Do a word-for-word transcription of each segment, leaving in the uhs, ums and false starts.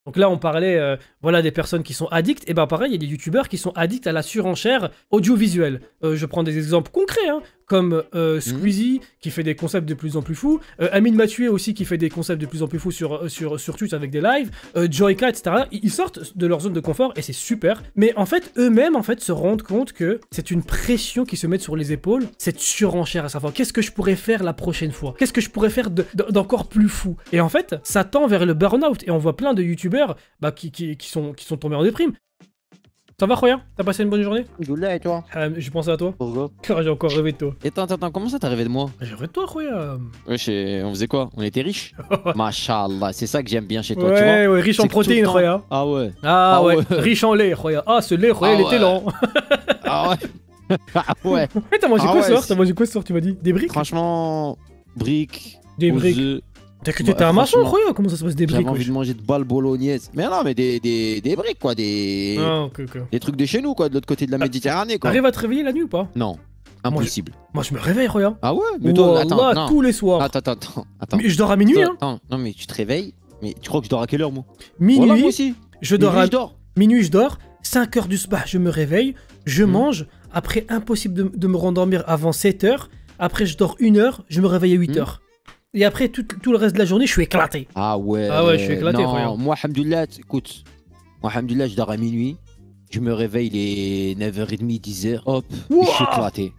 Donc là, on parlait euh, voilà, des personnes qui sont addictes. Et ben pareil, il y a des youtubeurs qui sont addicts à la surenchère audiovisuelle. Euh, je prends des exemples concrets, hein, comme euh, Squeezie, mmh. qui fait des concepts de plus en plus fous. Euh, Amine Mathieu aussi, qui fait des concepts de plus en plus fous sur, sur, sur Twitch avec des lives. Euh, Joyka, et cetera. Ils sortent de leur zone de confort et c'est super. Mais en fait, eux-mêmes en fait, se rendent compte que c'est une pression qui se met sur les épaules. Cette surenchère à savoir qu'est-ce que je pourrais faire la prochaine fois? Qu'est-ce que je pourrais faire d'encore plus fou? Et en fait, ça tend vers le burn-out. Et on voit plein de youtubeurs Bah, qui, qui, qui, sont, qui sont tombés en déprime. Ça va, Roya? T'as passé une bonne journée? Alhamdoulilah, et toi? euh, J'ai pensé à toi. Pourquoi? J'ai encore rêvé de toi. Et attends, attends, comment ça t'as rêvé de moi? J'ai rêvé de toi, Roya. Ouais, on faisait quoi? On était riches? Mashallah, c'est ça que j'aime bien chez toi, ouais, tu vois? Ouais, riche en protéines, temps... Roya. Ah ouais. Ah, ah ouais. ouais, riche en lait, Roya. Ah, ce lait, Roya, ah il ouais. était lent. Ah ouais. Ah ouais. Eh, t'as mangé ah quoi ouais, ce soir? T'as mangé quoi ce soir, tu m'as dit? Des briques? Franchement, briques. Des briques. Œufs. T'as cru que t'étais un maçon, Roya? Comment ça se passe des briques? J'avais envie de manger de balles bolognaises. Mais non, mais des, des, des briques, quoi. Des... Ah, ok, ok. Des trucs de chez nous, quoi, de l'autre côté de la Méditerranée, quoi. T'arrives à te réveiller la nuit ou pas? Non. Impossible. Moi je, moi, je me réveille, Roya. Ah ouais? Mais toi, Wallah, attends, non. tous les soirs. Attends, attends, attends. attends. Mais je dors à minuit, attends, hein. Attends, non, mais tu te réveilles. Mais tu crois que je dors à quelle heure, moi? Minuit. Voilà, moi aussi. Je dors minuit, à... je dors. Minuit, je dors. cinq heures du soir, je me réveille. Je mmh. mange. Après, impossible de, de me rendormir avant sept heures. Après, je dors une heure. Je me réveille à huit heures. Mmh. Et après, tout, tout le reste de la journée, je suis éclaté. Ah ouais. Ah ouais, je suis éclaté, non, frère. Moi, alhamdoulilah, écoute. Moi, alhamdoulilah, je dors à minuit. Je me réveille les neuf heures trente, dix heures. Hop, wow. Je suis éclaté.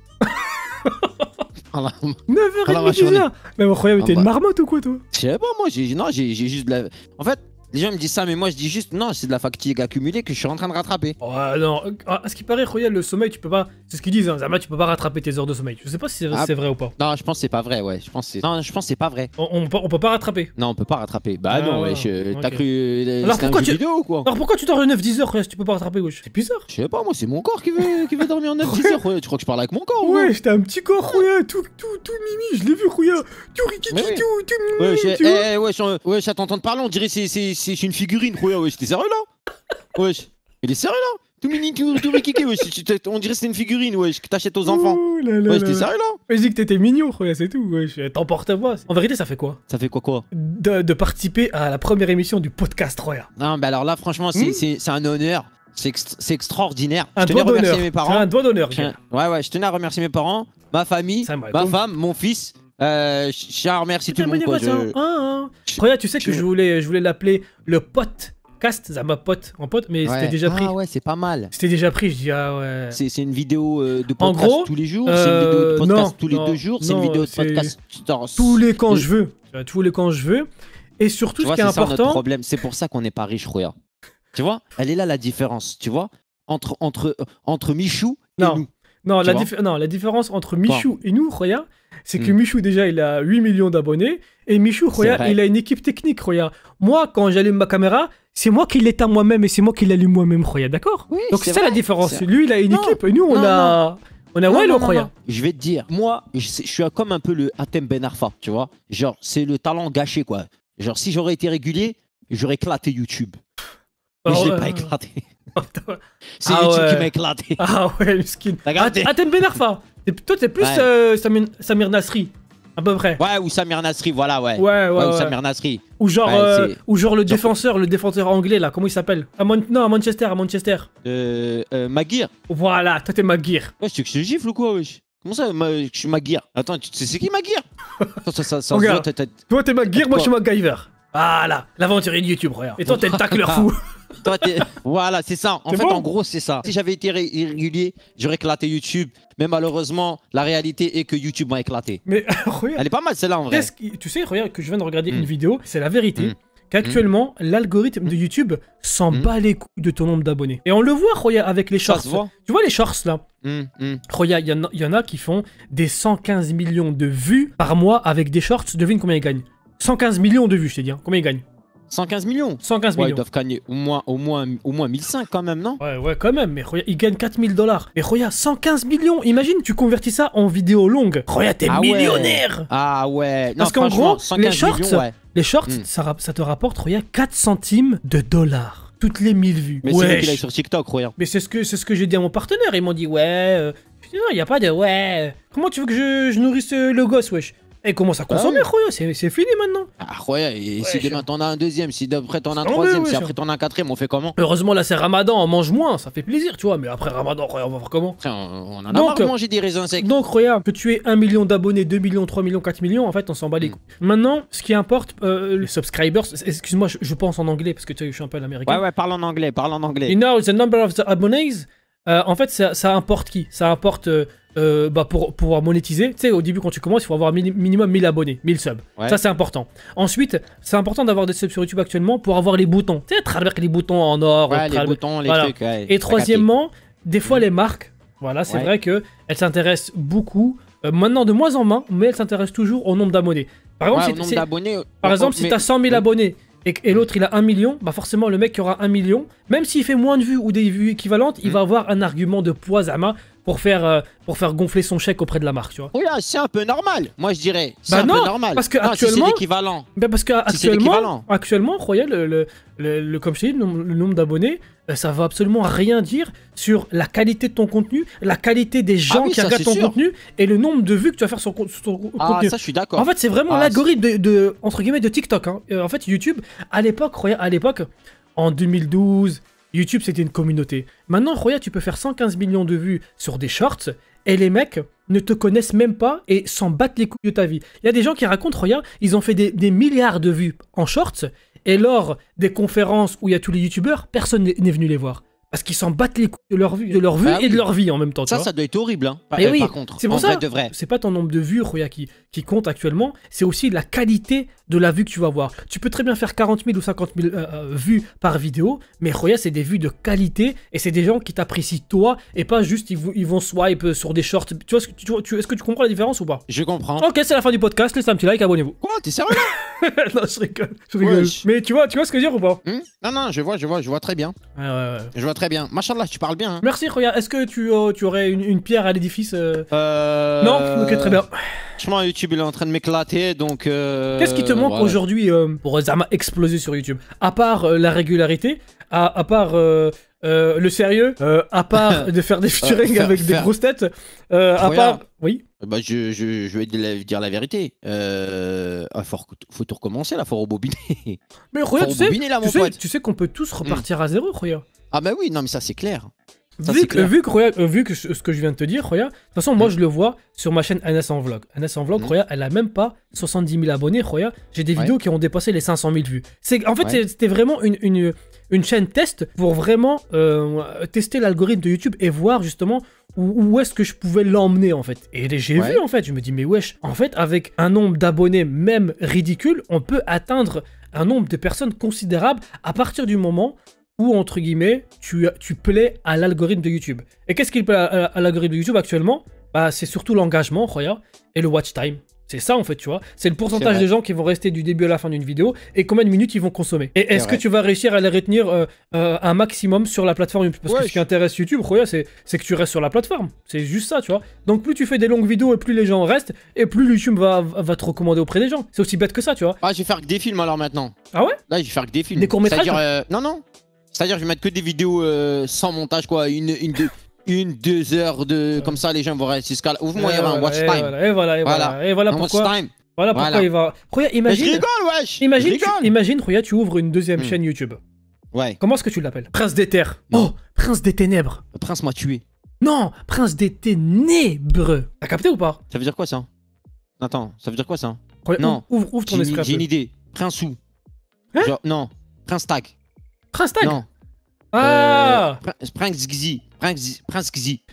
neuf heures trente, dix heures. Mais incroyable, t'es une marmotte ou quoi, toi? Je sais pas, moi, j'ai non, j'ai juste de la... En fait, les gens me disent ça, mais moi, je dis juste, non, c'est de la fatigue accumulée que je suis en train de rattraper. Oh non, à ce qui paraît, Royal, le sommeil, tu peux pas... C'est ce qu'ils disent, hein, Zama, tu peux pas rattraper tes heures de sommeil. Je sais pas si c'est ah, vrai ou pas. Non, je pense que c'est pas vrai, ouais. Je pense non, je pense que c'est pas vrai. On, on, peut, on peut pas rattraper. Non, on peut pas rattraper. Bah ah, non, ouais, okay. T'as cru... Alors pourquoi, tu... vidéo, ou quoi? Alors pourquoi tu dors neuf dix heures, Royal, si tu peux pas rattraper, wesh? C'est bizarre. Je sais pas, moi, c'est mon corps qui veut, qui veut dormir neuf dix heures, Royal. Tu crois que je parle avec mon corps? Ouais, j'étais un petit corps, Royal, tout, tout, tout mimi, je l'ai vu, Royal. Tout rikiki, tout, tout mimi, tu vois. Eh, wesh, wesh, à t'entendre parler, on dirait que c'est une figurine, Royal, wesh. T'es sérieux là? Wesh, il est sérieux là? Tout mini, tout, tout rikiki, wesh. On dirait que c'est une figurine, wesh, que t'achètes aux enfants. Oh là là wesh, t'es sérieux là? Je dis que t'étais mignon, Roya, c'est tout, wesh. T'emportes pas. En vérité, ça fait quoi? Ça fait quoi, quoi? De, de participer à la première émission du podcast, Roya. Non, bah alors là, franchement, c'est mmh. un honneur. C'est ext extraordinaire. Un je tenais à remercier mes parents. Un doigt d'honneur. Ouais, ouais, je tenais à remercier mes parents, ma famille, ma femme, mon fils. Euh, je tiens à remercier tout le monde, quoi. Je... Ah, ah. Roya, tu sais que je, je voulais, je voulais l'appeler le pote. Cast, ça m'a pote en pote, mais ouais. c'était déjà pris. Ah ouais, c'est pas mal. C'était déjà pris, je dis ah ouais. C'est une vidéo euh, de podcast en gros, tous les jours, euh, c'est une vidéo de podcast non, tous les non, deux jours, c'est une vidéo de podcast tous les quand je veux. Tous les quand je veux. Et surtout, tu ce vois, qui est, est important. C'est ça notre problème, c'est pour ça qu'on n'est pas riche, Roya. Tu vois, elle est là la différence, tu vois, entre entre entre Michou et non. nous. Non, la non, la différence entre Michou et nous, Roya, c'est que mm. Michou, déjà, il a huit millions d'abonnés. Et Michou, Roya, il a une équipe technique, Roya. Moi, quand j'allume ma caméra, c'est moi qui l'éteins moi-même et c'est moi qui l'allume moi-même, Roya, d'accord? Oui, donc c'est ça la différence. Lui, il a une non, équipe et nous, on non, a... Non. On a ouais, le Roya. Je vais te dire, moi, je, je suis comme un peu le Hatem Ben Arfa, tu vois. Genre, c'est le talent gâché, quoi. Genre, si j'aurais été régulier, j'aurais éclaté YouTube. Mais oh, je l'ai ouais, pas éclaté. C'est ah YouTube ouais. qui m'a éclaté. Ah ouais, le skin. Hatem Ben Arfa. Toi, t'es plus ouais. euh, Samir, Samir Nasri, à peu près. Ouais, ou Samir Nasri, voilà, ouais. Ouais, ouais, ouais. Ou Samir Nasri. Ou genre, ouais, euh, ou genre le défenseur, le défenseur anglais, là, comment il s'appelle? Non, à Manchester, à Manchester. Euh, euh, Maguire. Voilà, toi, t'es Maguire. Ouais, tu veux que je te gifle ou quoi, wesh? Comment ça, ma... je suis Maguire? Attends, tu sais c'est qui Maguire? ça, ça, ça, regarde, voit, toi, t'es Maguire, moi, je suis MacGyver. Voilà, l'aventurier de YouTube, regarde. Et toi, t'es le tacleur fou. Toi, voilà, c'est ça. En fait, bon en gros, c'est ça. Si j'avais été irrégulier, j'aurais éclaté YouTube. Mais malheureusement, la réalité est que YouTube m'a éclaté. Mais regarde. Elle est pas mal, celle-là, en vrai. Qui... Tu sais, regarde, que je viens de regarder mm. une vidéo, c'est la vérité. Mm. Qu'actuellement, mm. l'algorithme de YouTube s'en mm. bat les couilles de ton nombre d'abonnés. Et on le voit, regarde, avec les shorts. Tu vois les shorts, là? Mm. Mm. Regarde, il y, y en a qui font des cent quinze millions de vues par mois avec des shorts. Devine combien ils gagnent? cent quinze millions de vues, je t'ai dit. Hein. Combien ils gagnent? cent quinze millions. cent quinze millions. Ouais, ils doivent gagner au moins, au moins, au moins mille cinq quand même, non? Ouais, ouais, quand même. Mais regarde, ils gagnent quatre mille dollars. Mais regarde, cent quinze millions. Imagine, tu convertis ça en vidéo longue. Regarde, t'es ah millionnaire. Ouais. Ah ouais. Parce qu'en gros, les shorts, millions, ouais. les shorts mm. ça, ça te rapporte, regarde, quatre centimes de dollars. Toutes les mille vues. Mais c'est qu'il aille sur TikTok, regarde. Mais c'est ce que, ce que j'ai dit à mon partenaire. Ils m'ont dit, ouais. Euh... Je dis, non, il n'y a pas de ouais. Comment tu veux que je, je nourrisse le gosse, wesh? Et commence à consommer, Ah Roya, c'est c'est fini maintenant. Ah ouais, et Ouais, si je- demain t'en as un deuxième, si d'après t'en as un Ah ouais, troisième, ouais, si je- après t'en as un quatrième, on fait comment? Heureusement, là, c'est Ramadan, on mange moins, ça fait plaisir, tu vois. Mais après Ramadan, Roya, on va voir comment. Après, on, on en a Donc, marre de manger des raisins secs. Donc, regarde, que tu aies un million d'abonnés, deux millions, trois millions, quatre millions, en fait, on s'en bat les Mm. couilles. Maintenant, ce qui importe, euh, les subscribers, excuse-moi, je, je pense en anglais parce que tu sais, je suis un peu l'américain. Ouais, ouais, parle en anglais, parle en anglais. You know, the number of the abonnés, euh, en fait, ça, ça importe qui? Ça importe euh, euh, bah, pour pouvoir monétiser. Tu sais, au début, quand tu commences, il faut avoir mini- minimum mille abonnés, mille subs. Ouais. Ça, c'est important. Ensuite, c'est important d'avoir des subs sur YouTube actuellement pour avoir les boutons. Tu sais, travers les boutons en or. Ouais, les travers- boutons, les voilà. trucs. Ouais, Et t'as troisièmement, des fois, les marques, voilà, c'est Ouais. vrai qu'elles s'intéressent beaucoup, euh, maintenant de moins en moins, mais elles s'intéressent toujours au nombre d'abonnés. Par exemple, capté. Ouais, si, au nombre si- d'abonnés. par on- exemple, on- si mais- tu as cent mille Ouais. abonnés et, et l'autre il a un million, bah forcément, le mec qui aura un million, même s'il fait moins de vues ou des vues équivalentes, il Mm. va avoir un argument de poids Zama pour faire, euh, pour faire gonfler son chèque auprès de la marque, tu vois. Oui, là, c'est un peu normal. Moi, je dirais. C'est Bah un non, peu normal. parce que Non, si actuellement- c'est l'équivalent. Ben parce Si c'est qu'actuellement, l'équivalent. actuellement, Royal, le, le, le- le- comme je t'ai dit, le, nombre- le nombre d'abonnés, euh, ça va absolument rien dire sur la qualité de ton contenu, la qualité des gens oui, qui ça, regardent c'est ton sûr. contenu et le nombre de vues que tu vas faire sur, con- sur ton Ah, contenu. ça, je suis d'accord. En fait, c'est vraiment Ah, l'algorithme de, de- entre guillemets de TikTok. Hein. Euh, en fait, YouTube, à l'époque, Roya, à l'époque, en deux mille douze, YouTube c'était une communauté. Maintenant, Roya, tu peux faire cent quinze millions de vues sur des shorts et les mecs ne te connaissent même pas et s'en battent les couilles de ta vie. Il y a des gens qui racontent, Roya, ils ont fait des, des milliards de vues en shorts et lors des conférences où il y a tous les youtubeurs, personne n'est n'est venu les voir. Parce qu'ils s'en battent les couilles de leur vue, de leur vue Ah et de oui. leur vie en même temps. tu Ça, vois. ça doit être horrible. Hein. Par, Eh euh, oui, par contre, c'est pour en ça. vrai de vrai. C'est pas ton nombre de vues, Roya, qui, qui compte actuellement, c'est aussi la qualité de la vue que tu vas voir. Tu peux très bien faire quarante mille ou cinquante mille euh, euh, vues par vidéo, mais Roya, c'est des vues de qualité et c'est des gens qui t'apprécient toi et pas juste ils, vont- ils vont swipe euh, sur des shorts. Tu vois, ce que- tu, vois- tu- est-ce que tu comprends la différence ou pas? Je comprends. Ok, c'est la fin du podcast, laissez un petit like, abonnez-vous. Quoi, t'es sérieux? Non, je rigole, je rigole. Wesh. Mais tu vois, tu vois ce que je veux dire ou pas? Hmm Non, non, je vois, je vois, je vois très bien. Ouais, ouais, ouais. Je vois très bien. Machallah, tu parles bien. Hein. Merci, Roya. Est-ce que tu, euh, tu aurais une, une pierre à l'édifice euh Euh... Non? Ok, très bien. Franchement, YouTube, il est en train de m'éclater, donc... euh, Qu'est-ce qui te manque voilà. aujourd'hui euh, pour Zama exploser sur YouTube? À part euh, la régularité, à, à part euh, euh, le sérieux, euh, à part de faire des featuring faire- avec des faire- grosses têtes, euh, à Regarde. part... Oui. Bah, je, je, je vais te la- dire la vérité. Euh... ah, faut, rec- faut tout recommencer, là, faut rebobiner. Mais faut Roya, tu sais, rebobiner, là, tu mon sais, pote. tu sais qu'on peut tous repartir à zéro, Roya. Ah bah oui, non, mais ça, c'est clair. Ça, Vu c'est que, clair. vu, que, Roya, euh, vu que ce ce que je viens de te dire, Roya, de toute façon, moi Mm. je le vois sur ma chaîne Anas en vlog. Anas en vlog, Mm. Roya, elle a même pas soixante-dix mille abonnés, Roya. J'ai des Ouais. vidéos qui ont dépassé les cinq cent mille vues. C'est, en fait, Ouais. c'est- c'était vraiment une, une, une chaîne test pour vraiment euh, tester l'algorithme de YouTube et voir justement où, où est-ce que je pouvais l'emmener en fait. Et j'ai Ouais. vu en fait, je me dis, mais wesh, en fait, avec un nombre d'abonnés même ridicule, on peut atteindre un nombre de personnes considérable à partir du moment où, entre guillemets, tu, tu plais à l'algorithme de YouTube. Et qu'est-ce qu'il plaît à, à- à l'algorithme de YouTube actuellement? Bah, c'est surtout l'engagement, regarde, et le watch time. C'est ça, en fait, tu vois. C'est le pourcentage vrai. des gens qui vont rester du début à la fin d'une vidéo et combien de minutes ils vont consommer. Et est-ce que vrai. tu vas réussir à les retenir euh, euh, un maximum sur la plateforme YouTube? Parce que Ouais, ce qui intéresse YouTube, regarde, c'est c'est que tu restes sur la plateforme. C'est juste ça, tu vois. Donc, plus tu fais des longues vidéos et plus les gens restent, et plus YouTube va, va te recommander auprès des gens. C'est aussi bête que ça, tu vois. Ah, je vais faire que des films, alors, maintenant. Ah ouais? Là, je vais faire que des films. Des courts-métrages? C'est-à-dire, euh, non, non. C'est-à-dire, je vais mettre que des vidéos euh, sans montage, quoi. Une, une, deux, une, deux heures de... Comme ça, les gens vont rester jusqu'à... Ouvre-moi, il y aura un watch et time. voilà, et voilà, et voilà, Voilà. et voilà Un watch pourquoi. time. Voilà pourquoi Voilà. il va. Regarde, Mais je imagine. rigole, wesh. Imagine, Je tu, rigole. imagine, regarde, tu ouvres une deuxième Hmm. chaîne YouTube. Ouais. Comment est-ce que tu l'appelles? Prince des terres. Non. Oh, Prince des ténèbres. Le prince m'a tué. Non, Prince des ténèbres. T'as capté ou pas? Ça veut dire quoi, ça? Attends, ça veut dire quoi, ça? Regarde, Non. Ouvre, ouvre ton J'ai esprit. une, un j'ai peu. une idée. Prince où? Hein Genre, non. Prince Tag. Prince Tag. Non. Ah. Euh, Prin- Prince Gzi. Prince, Prince Gzi.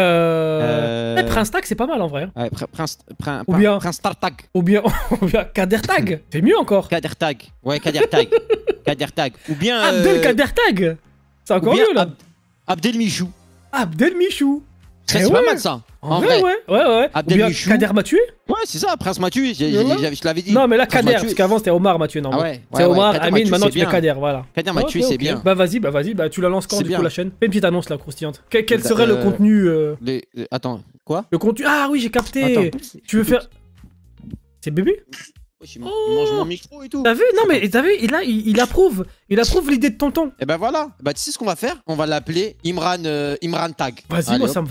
Euh. Euh, eh, Prince Tag, c'est pas mal en vrai. hein. Ouais, Pr- Prince, Prin- Ou Prin- bien- Prince Tartag. Ou bien, ou bien Kader Tag. C'est mieux encore. Kader Tag. Ouais, Kader Tag. Kader Tag. Ou bien. euh, Abdel Kader Tag. C'est ou encore bien mieux là. Ab- Abdel Michou. Abdel Michou. Ça, Eh c'est pas ouais. mal, ça. En, En vrai, vrai. ouais, ouais, ouais. Ou Abdel bien Michou. Kader m'a tué. Ouais, c'est ça, Prince m'a tué. j'ai- Voilà. j'ai- Je te l'avais dit. Non, mais là, Prince m'a Kader, tué. parce qu'avant c'était Omar m'a tué, non. Ah ouais. C'est ouais, ouais, Omar, Kader m'a Amine, tué, maintenant c'est tu fais bien. Kader, voilà. Kader m'a Ok, tué, c'est ok. bien. Bah vas-y, bah vas-y, bah tu la lances quand C'est du bien. coup la chaîne? Fais une petite annonce là, croustillante. Quel, quel Euh, serait le euh, contenu euh, Les- les- Attends, quoi? Le contenu. Ah oui, j'ai capté. Attends. Tu veux faire. C'est bébé? Wesh, il il mange mon micro et tout. T'as vu? Non mais t'as vu? Il, a, il, il approuve. Il approuve l'idée de tonton. Et ben voilà. Bah tu sais ce qu'on va faire? On va l'appeler Imran, euh, Imran Tag. Vas-y, Allez, moi hop. ça me va.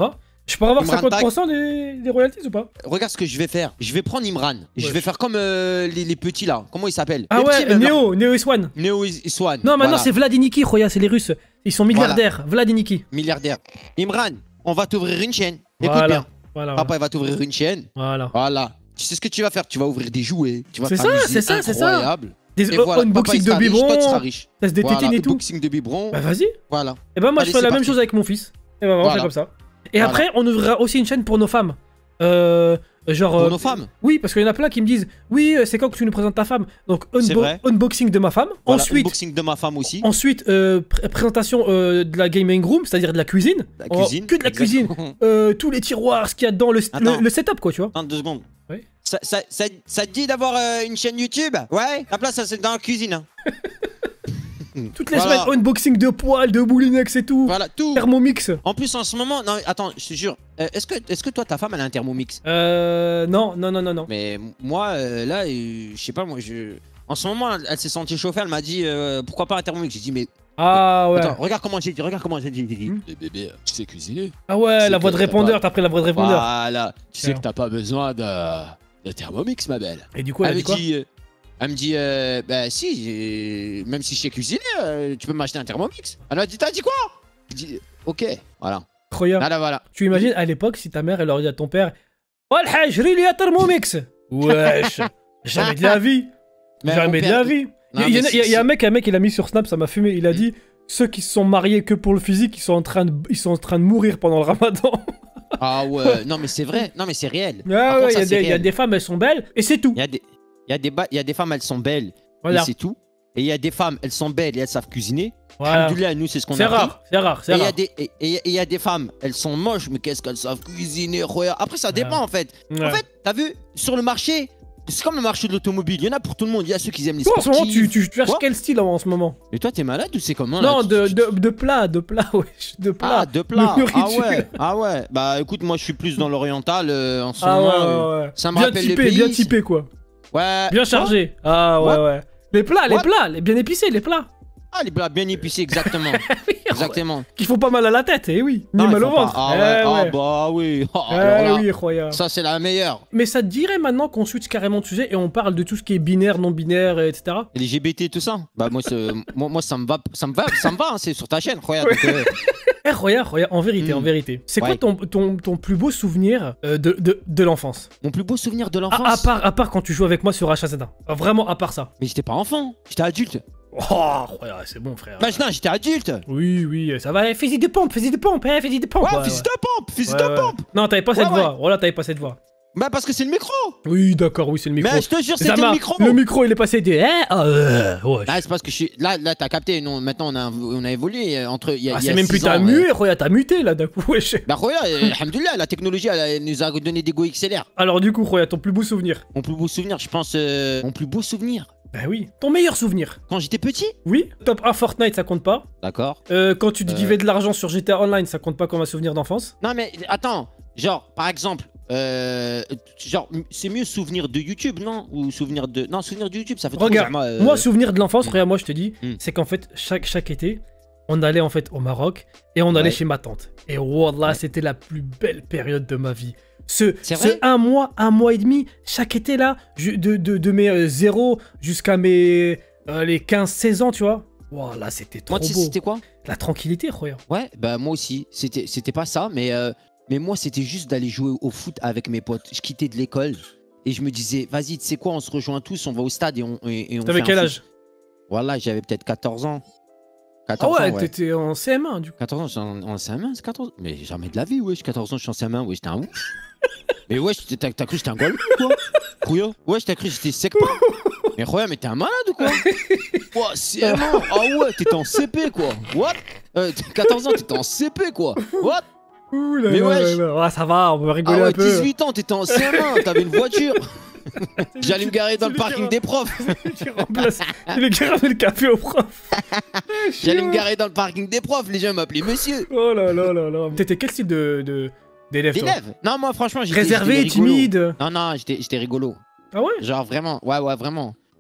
Je peux avoir Imran cinquante pour cent des, des royalties ou pas? Regarde ce que je vais faire. Je vais prendre Imran. Je Ouais. vais faire comme euh, les, les petits là. Comment ils s'appellent? Ah Les ouais, petits, même, là. Néo, Néo et Swan. Néo et Swan. Non, maintenant Voilà. c'est Vlad et Niki, Roya, c'est les Russes. Ils sont milliardaires, Vlad et Niki. Milliardaire. Imran, on va t'ouvrir une chaîne. Écoute Voilà. bien. Voilà. Papa, il va t'ouvrir une chaîne. Voilà. Voilà. Tu sais ce que tu vas faire? Tu vas ouvrir des jouets. Tu vas C'est ça, t'amuser, c'est ça, c'est ça. incroyable. Des Et voilà, unboxing papa, de il sera riche, toi, tu seras biberons, riche. test des Voilà, tétines et tout. unboxing de biberons. Bah vas-y. Voilà. Et ben moi Allez, je fais c'est la même parti. chose avec mon fils. Et ben on Voilà. fait comme ça. Et Voilà. après on ouvrira aussi une chaîne pour nos femmes. Euh, genre. Pour euh, nos femmes. Oui, parce qu'il y en a plein qui me disent oui, euh, c'est quand que tu nous présentes ta femme. Donc C'est unbo- vrai. unboxing de ma femme. Voilà, Ensuite, unboxing de ma femme aussi. ensuite euh, pr- présentation euh, de la gaming room, c'est-à-dire de la cuisine. La Oh, cuisine. que de la cuisine. Exactement. Euh, tous les tiroirs, ce qu'il y a dedans, le, Attends. le, le setup quoi, tu vois. Attends deux secondes. Oui. Ça, ça, ça, ça te dit d'avoir euh, une chaîne YouTube? Ouais. La place, ça, c'est dans la cuisine. Hein. Toutes les Voilà. semaines, unboxing de poils, de Moulinex et tout. Voilà, tout. Thermomix. En plus, en ce moment, non, attends, je te jure, euh, est-ce que, est-ce que toi, ta femme, elle a un Thermomix? Euh. Non, non, non, non, non. Mais m- moi, euh, là, euh, je sais pas, moi, je. En ce moment, elle, elle s'est sentie chauffée, elle m'a dit euh, pourquoi pas un Thermomix? J'ai dit, mais. Ah ouais. Attends, regarde comment j'ai dit, regarde comment j'ai dit. j'ai dit. Hmm. Mais bébé, tu sais cuisiner. Ah ouais, C'est la voix de que t'as répondeur, pas- t'as pris la voix de répondeur. Voilà. Tu sais Tiens. que t'as pas besoin de, de Thermomix, ma belle. Et du coup, elle a Elle dit me quoi? dit, euh, elle me dit, euh, bah si, j'ai- même si je sais cuisiner, euh, tu peux m'acheter un Thermomix. Elle m'a dit, t'as dit quoi? Je dis, ok, voilà. Croya. Voilà, voilà. Tu imagines à l'époque si ta mère elle aurait dit à ton père Oh le haj, ris-lui un Thermomix. Wesh. Jamais de la vie. Mais Jamais mon de père, la vie. Non, Il y, mais en a- si- il y a- il y a un si- mec, un mec, il a mis sur Snap, ça m'a fumé. Il a dit ceux qui se sont mariés que pour le physique, ils sont en train de, ils sont en train de mourir pendant le Ramadan. Ah ouais, non mais c'est vrai, non mais c'est réel. Par Ah contre, ouais, il y, ça, a c'est des- il y a réel. des femmes, elles sont belles et c'est tout. Il y a des, il y a des, ba- il y a des femmes, elles sont belles, Voilà. et c'est tout. Et il y a des femmes, elles sont belles et elles savent cuisiner. Voilà. Alhamdoulilah, nous c'est ce qu'on a C'est appris. rare, c'est rare, Et c'est il y a rare. des, et- et- et il y a des femmes, elles sont moches, mais qu'est-ce qu'elles savent cuisiner, regarde. Après ça dépend Ouais. en fait. Ouais. En fait, t'as vu, sur le marché, c'est comme le marché de l'automobile. Il y en a pour tout le monde. Il y a ceux qui aiment les Toi, en ce moment, tu, sportifs. tu, tu cherches Quoi quel style en, en ce moment? Et toi, t'es malade ou c'est comment là Non, Tu- de, tu- de, de plat, de plat, wesh, de plat. Ah, de plat. de Ah nourriture. ouais, ah ouais. Bah écoute, moi je suis plus dans l'oriental euh, en ce Ah moment. ouais, euh, ouais, ouais. ça me bien rappelle le typé, pays, bien c'est- typé quoi. Ouais. Bien chargé. Ah ouais, What? ouais. Les plats, les What? plats, les bien épicés, les plats. Ah, les plats bien épicés, exactement. exactement. Qui font pas mal à la tête, eh oui. Ni Non, mal ils au font pas- ventre. Ah Eh ouais, ah ouais. bah oui. Ah, Eh alors là, oui, croyant. ça c'est la meilleure. Mais ça te dirait maintenant qu'on switch carrément de sujet et on parle de tout ce qui est binaire, non binaire, et cetera. Et les L G B T tout ça. Bah moi, c'est- moi, moi ça me va, ça me va, ça me va. hein, c'est sur ta chaîne, regarde. donc, euh, Eh, Roya, Roya, en vérité, Mm. en vérité. C'est quoi Ouais. ton, ton, ton plus beau souvenir euh, de, de, de l'enfance? mon plus beau souvenir de à, l'enfance. à part, à part quand tu joues avec moi sur H A Z un. Vraiment, à part ça. Mais j'étais pas enfant, j'étais adulte. Oh, Roya, c'est bon, frère. Bah non, j'étais adulte. Oui, oui, ça va. Eh, Fais-y de pompe, fais-y de pompe, eh, fais-y de pompe. Ouais, Ouais, fils ouais. de pompe, fils Ouais, de ouais. pompe. Non, t'avais pas Ouais, cette ouais. voix. Voilà, t'avais pas cette voix. Bah parce que c'est le micro. Oui, d'accord, oui, c'est le micro. Mais je te jure, c'était Zama, le micro. le micro, il est passé de. Eh, ah, euh, ouais. Ah, c'est parce que je suis. Là, là t'as capté. Non, maintenant on a, on a évolué euh, entre. il Y a, Ah, il y c'est a même six plus t'as ans, mué, euh. Roya, t'as muté là d'un coup, wesh. Bah regarde, euh, alhamdoulilah, la technologie elle, elle nous a donné des go X L R. Alors, du coup, Roya, ton plus beau souvenir? Mon plus beau souvenir, je pense. euh, Mon plus beau souvenir. Bah oui. Ton meilleur souvenir? Quand j'étais petit. Oui. Top un Fortnite, ça compte pas. D'accord. Euh, quand tu te Euh. givais de l'argent sur G T A Online, ça compte pas comme un souvenir d'enfance. Non mais attends, genre par exemple, euh, genre c'est mieux souvenir de YouTube, non? Ou souvenir de. Non, souvenir de YouTube, ça fait trop Regarde, bizarre, moi, euh, moi, souvenir de l'enfance, mm. regarde, moi, je te dis, Mm. c'est qu'en fait, chaque, chaque été, on allait en fait au Maroc et on allait Ouais. chez ma tante. Et wallah, Ouais. c'était la plus belle période de ma vie. Ce, C'est ce vrai un mois, un mois et demi, chaque été là, ju- de, de, de mes euh, zéro jusqu'à mes euh, les quinze seize ans, tu vois. Voilà, c'était trop Moi, tu sais, beau. c'était quoi? La tranquillité, regarde. Ouais, bah moi aussi. C'était, c'était pas ça, mais, euh, mais moi, c'était juste d'aller jouer au foot avec mes potes. Je quittais de l'école et je me disais, vas-y, tu sais quoi, on se rejoint tous, on va au stade et on. Et, et on T'avais fait quel un âge? foot. Voilà, j'avais peut-être quatorze ans. Ah quatorze ouais, ans, ouais. t'étais en C M un du coup. quatorze ans, je suis en, en C M un, c'est quatorze. Mais jamais de la vie, wesh. quatorze ans, je suis en C M un, wesh, j'étais un ouf. Mais wesh, t'as t'as cru que j'étais un goal, quoi? Couillon? Wesh, t'as cru que j'étais sec, pas? Mais regarde, mais t'es un malade ou quoi? Ouah, C M un? Ah ouais, t'étais en C P, quoi? What? euh, quatorze ans, t'étais en C P, quoi? What? Ouh là Mais là wesh. là là. Ah, ça va, on peut rigoler Ah ouais, un peu. dix-huit ans, t'étais en C M un, t'avais une voiture. J'allais me garer dans le parking des profs. Qui remplace. Il est qui ramène le café au prof. J'allais me garer dans le parking des profs, les gens m'appelaient monsieur. Oh là là là là. T'étais quel style de de- d'élève toi? D'élève? Non, moi, franchement, j'étais. Réservé, j'étais rigolo. timide. Non, non, j'étais j'étais rigolo. Ah ouais? Genre vraiment, ouais, ouais, vraiment.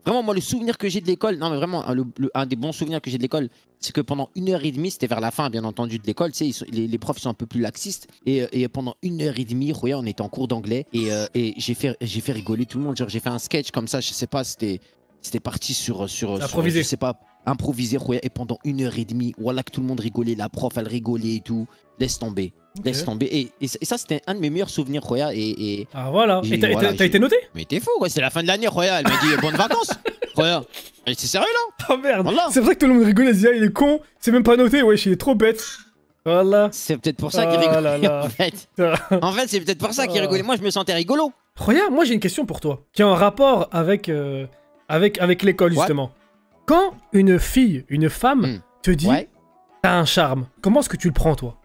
Vraiment, moi, le souvenir que j'ai de l'école, non, mais vraiment, le, le- un des bons souvenirs que j'ai de l'école, c'est que pendant une heure et demie, c'était vers la fin, bien entendu, de l'école, tu sais, ils sont- les, les profs sont un peu plus laxistes. Et, et pendant une heure et demie, regarde, on était en cours d'anglais et, euh, et j'ai fait, j'ai fait rigoler tout le monde. Genre, j'ai fait un sketch comme ça, je sais pas, c'était c'était parti sur, sur, sur, Improvisé. je sais pas, improvisé, regarde, et pendant une heure et demie, voilà que tout le monde rigolait, la prof, elle rigolait et tout. Laisse tomber, Ok. laisse tomber. Et, et, et ça, c'était un de mes meilleurs souvenirs, regarde, et, et... Ah voilà. J'ai- Et t'as voilà, t'as- t'as j'ai- été noté? Mais t'es fou, quoi, c'est la fin de l'année, regarde, elle m'a dit bonnes vacances. Regarde, c'est sérieux là? Oh merde. Voilà. C'est vrai que tout le monde rigole, elle se dit, ah, il est con, c'est même pas noté, wesh, il est trop bête. Voilà. C'est peut-être pour ça qu'il Oh rigolait, là là. en fait. En fait, c'est peut-être pour ça qu'il Oh. rigolait. Moi, je me sentais rigolo. Regarde, moi j'ai une question pour toi, qui a un rapport avec, euh, avec, avec l'école, Ouais. justement. Quand une fille, une femme, Hmm. te dit, Ouais. t'as un charme, comment est-ce que tu le prends, toi?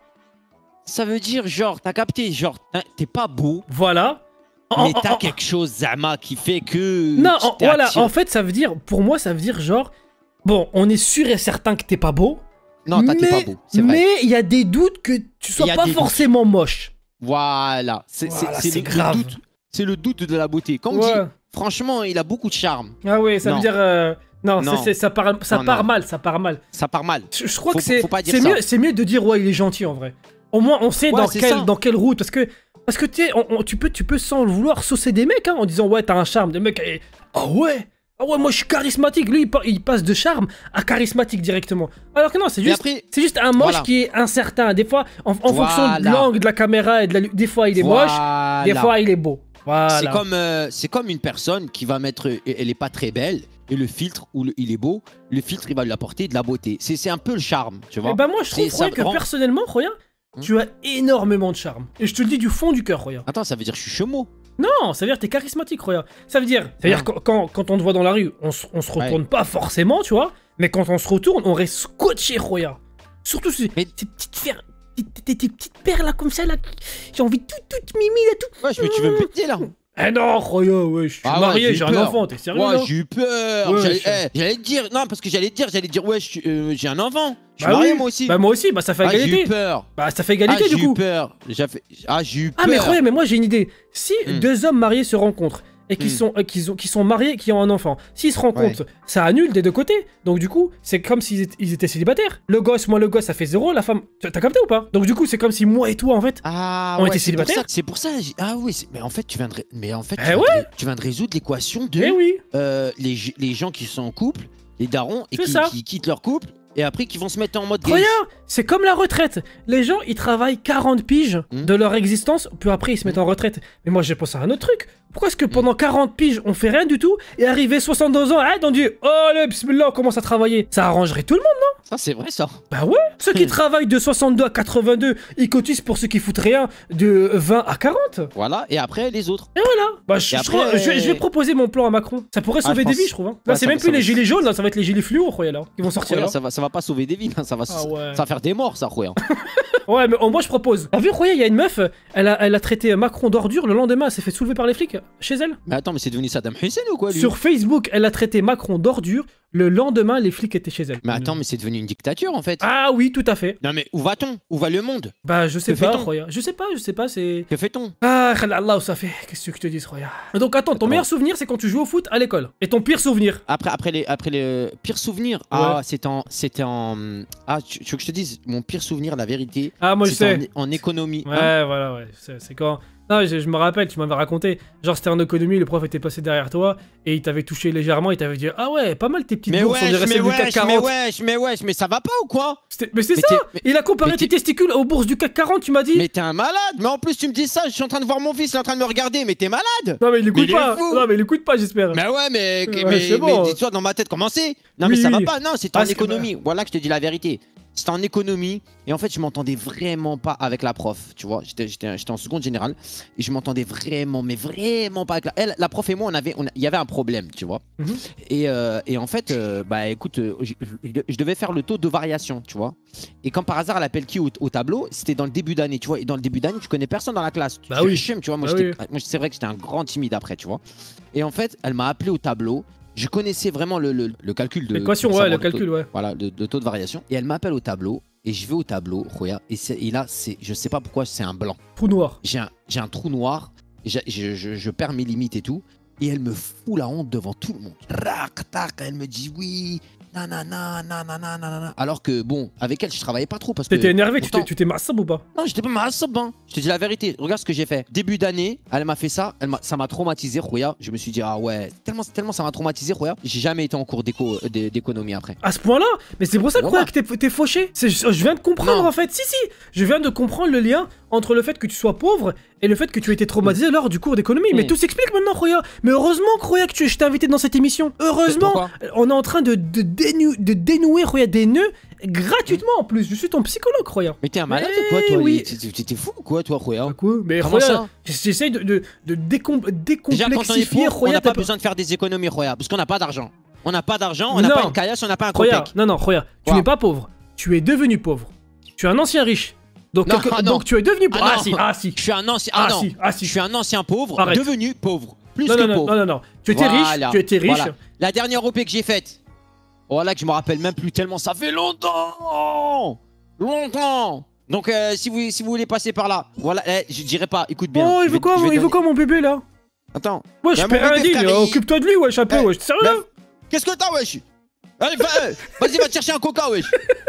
Ça veut dire, genre, t'as capté, genre, t'as- t'es pas beau, Voilà. En- mais en- t'as en- quelque chose, Zama, qui fait que. Non, tu en- t'es voilà, attiré. en fait, ça veut dire, pour moi, ça veut dire genre, bon, on est sûr et certain que t'es pas beau. Non, t'as- t'es mais- pas beau, c'est vrai. Mais il y a des doutes que tu Il y sois a pas des doutes. forcément moche. Voilà. C'est c'est- Voilà, c'est c'est le, le grave. doute. C'est le doute de la beauté. Quand on Ouais. dit, franchement, il a beaucoup de charme. Ah oui, ça Non. veut dire. euh, Non, Non. c'est- c'est- ça part, ça Non, part non. mal, ça part mal. Ça part mal. Je, je crois Faut- que c'est faut pas dire c'est ça. mieux, c'est mieux de dire ouais, il est gentil en vrai. Au moins, on sait Ouais, dans, c'est quelle, ça. dans quelle route. Parce que, parce que tu sais, on- on- tu, peux, tu peux sans le vouloir saucer des mecs hein, en disant ouais, t'as un charme. Des mecs, eh, ah ouais, ah ouais, moi je suis charismatique. Lui, il, pa- il passe de charme à charismatique directement. Alors que non, c'est Mais juste. après, C'est juste un moche Voilà. qui est incertain. Des fois, en, en fonction de Voilà. l'angle de la caméra et de la lu- des fois il est moche, voilà. des fois il est beau. Voilà. C'est comme, euh, c'est comme une personne qui va mettre, elle est pas très belle, et le filtre, où le- il est beau, le filtre il va lui apporter de la beauté. C'est c'est un peu le charme, tu vois. Et bah moi je trouve C'est- ça Roya, que rend- personnellement, Roya, Hmm. tu as énormément de charme. Et je te le dis du fond du cœur, Roya. Attends, ça veut dire que je suis chemo. Non, ça veut dire que t'es charismatique, Roya. Ça veut dire, ça veut dire Ouais. quand, quand, quand on te voit dans la rue, on, se- on se retourne pas forcément, tu vois. Mais quand on se retourne, on reste scotché, Roya. Surtout ces, Mais- ces petites fer- tes, tes- tes petites perles là comme ça là. J'ai envie de tout, tout mimi là, tout. Ouais, mais tu veux me péter là? Eh non, Roya, ouais, je suis Ah ouais, marié, j'ai j'ai eu un peur. enfant, t'es sérieux Ouais, là? j'ai eu peur. Ouais, J'allais je- eh, j'allais te dire, non, parce que j'allais te dire, j'allais te dire, ouais, je suis, euh, j'ai un enfant. Je suis Bah marié oui. moi aussi. Bah moi aussi, bah ça fait ah, j'ai eu égalité. peur. Bah ça fait Ah, égalité j'ai du eu coup. peur. J'ai fait- Ah, j'ai eu peur. Ah mais Roya, mais moi j'ai une idée. Si Hmm. deux hommes mariés se rencontrent et qui Hmm. sont euh, qui, ont, qui sont mariés, qui ont un enfant, s'ils se rencontrent, ça annule des deux côtés. Donc du coup, c'est comme s'ils étaient, ils étaient célibataires. Le gosse, moi le gosse, ça fait zéro. La femme, t'as t'as capté ou pas? Donc du coup, c'est comme si moi et toi en fait. Ah, On ouais, était c'est pour célibataires ça- C'est pour ça. j'ai- Ah oui, c'est- mais en fait, tu viens de, ré- mais en fait, tu, Eh viens de ouais. ré- tu viens de résoudre l'équation de Eh oui. euh, les, g- les gens qui sont en couple, les darons, et C'est qui, ça. qui quittent leur couple, et après qui vont se mettre en mode gay. Regarde, c'est comme la retraite. Les gens, ils travaillent quarante piges Hmm. de leur existence, puis après ils se mettent en retraite. Mais moi, j'ai pensé à un autre truc. Pourquoi est-ce que pendant quarante piges, on fait rien du tout, et arrivé soixante-deux ans, ah, on dit, oh, allez, bismillah, on commence à travailler. Ça arrangerait tout le monde. Ça, c'est vrai, ça. Bah ouais. Ceux qui travaillent de soixante-deux à quatre-vingt-deux, ils cotisent pour ceux qui foutent rien de vingt à quarante. Voilà, et après, les autres. Et voilà. Bah, je, Et je après, trouve- je vais, je vais euh, proposer mon plan à Macron. Ça pourrait Ah, sauver je des pense- vies, je trouve. hein. Là, Ouais, c'est ça même va- plus ça les va- gilets jaunes, là, ça va être les gilets fluo, Roya, là, qui vont sortir. Regarde, là. ça va, ça va pas sauver des vies, hein, ça va, Ah ouais. ça va faire des morts, ça, Roya. Ouais, mais oh, moi je propose. T'as vu, Roya, il y a une meuf, elle a, elle a traité Macron d'ordure, le lendemain, elle s'est fait soulever par les flics chez elle. Mais attends, mais c'est devenu Saddam Hussein ou quoi, lui? Sur Facebook, elle a traité Macron d'ordure, le lendemain, les flics étaient chez elle. Mais attends, mais c'est devenu une dictature, en fait. Ah oui, tout à fait. Non, mais où va-t-on? Où va le monde? Bah, je sais Que pas, fait-on Roya. Je sais pas, je sais pas, c'est. Que fait-on? Ah, Allah, ça fait. Qu'est-ce que je te dis, Roya? Donc attends, ton Attends. meilleur souvenir, c'est quand tu joues au foot à l'école. Et ton pire souvenir? Après, après les, après les pires souvenirs. Ah, c'était en, c'était en. Ah, tu, tu veux que je te dise mon pire souvenir, la vérité. Ah, moi je c'était sais. En, en économie. Ouais, hein. voilà, ouais. C'est c'est quand. Non, je, je me rappelle, tu m'avais raconté. Genre, c'était en économie, le prof était passé derrière toi et il t'avait touché légèrement. Il t'avait dit, ah ouais, pas mal tes petites Mais bourses, on wesh, dirait mais celles du CAC wesh, mais quarante. wesh, mais wesh, mais ça va pas ou quoi? C'était- Mais c'est Mais ça. t'es- mais- Il a comparé mais tes t'es- testicules aux bourses du CAC quarante, tu m'as dit. Mais t'es un malade. Mais en plus, tu me dis ça, je suis en train de voir mon fils, il est en train de me regarder, mais t'es malade. Non, mais il Mais écoute il est pas. fou. Non, mais il écoute pas, j'espère. Mais ouais, mais, Ouais, mais, c'est mais bon. dis-toi dans ma tête, comment c'est? Non, Oui, mais ça oui. va pas. Non, c'était Ah, en c'est que- économie. Voilà que je te dis la vérité. C'était en économie et en fait je m'entendais vraiment pas avec la prof, tu vois. J'étais j'étais- j'étais en seconde générale et je m'entendais vraiment, mais vraiment pas avec la... Elle, la prof et moi, on avait, on a- il y avait un problème, tu vois. Mhm. et, euh, et en fait, euh, bah écoute, euh, je, je- je devais faire le taux de variation, tu vois. Et quand par hasard elle appelle qui au, au tableau, c'était dans le début d'année, tu vois. Et dans le début d'année, tu connais personne dans la classe. Tu Bah te oui. chimes, tu vois. Moi, Bah j'étais- oui. moi, c'est vrai que j'étais un grand timide après, tu vois. Et en fait, elle m'a appelé au tableau. Je connaissais vraiment le, le- le calcul de... L'équation, pour ouais, savoir le le taux- calcul, ouais. voilà, de, de taux de variation. Et elle m'appelle au tableau, et je vais au tableau, regarde, et, c'est- et là, c'est, je sais pas pourquoi, c'est un blanc. Trou noir. J'ai un, j'ai un trou noir, j'ai- je, je- je perds mes limites et tout. Et elle me fout la honte devant tout le monde. Rac, tac, elle me dit oui, nanana, nanana, nanana. Alors que bon, avec elle, je travaillais pas trop parce que. T'étais énervé, pourtant... tu t'es massab ou pas? Non, j'étais pas massab, hein. Je te dis la vérité. Regarde ce que j'ai fait. Début d'année, elle m'a fait ça. Elle ça m'a traumatisé, Khoya. Je me suis dit, ah ouais, tellement, tellement ça m'a traumatisé, Khoya. J'ai jamais été en cours d'économie après. À ce point-là? Mais c'est pour ça, Khoya, que t'es fauché. Je viens de comprendre non. en fait. Si, si. Je viens de comprendre le lien entre le fait que tu sois pauvre et le fait que tu aies été traumatisé lors du cours d'économie. Mmh. Mais tout s'explique maintenant, Khoya. Mais heureusement, Khoya, que tu, je t'ai invité dans cette émission. Heureusement, on est en train de, de, dénou, de dénouer, Khoya, des nœuds gratuitement en plus. Je suis ton psychologue, Khoya. Mais t'es un malade ou quoi, toi? Oui. T'es fou ou quoi, toi, Khoya? Quoi? Mais Khoya, j'essaye de, de, de décom décomplexifier, Khoya. On n'a pas besoin de faire des économies, Khoya, parce qu'on n'a pas d'argent. On n'a pas d'argent, on n'a pas une caillasse, on n'a pas un copec. Non, non, Khoya, tu n'es pas pauvre. Tu es devenu pauvre. Tu es un ancien riche. Donc, non, quelque... ah, donc tu es devenu pauvre. Ah, ah si, ah si. Je suis un ancien. Ah, ah non. Si, ah si. Je suis un ancien pauvre, Arrête. devenu pauvre. Plus non, que non, pauvre. Non, non, non. Tu étais voilà. riche. Tu étais riche. Voilà. La dernière O P que j'ai faite. Voilà que je me rappelle même plus tellement. Ça fait longtemps. Longtemps. Donc euh, si vous si vous voulez passer par là, voilà. Eh, je dirais pas. Écoute bien. Oh, il veut quoi, il donner... veut quoi mon bébé là? Attends. Ouais, je paie un digne. Occupe-toi de lui, wesh un peu, wesh. T'es sérieux? Qu'est-ce que t'as, wesh? Allez, vas-y, va te chercher un coca, wesh.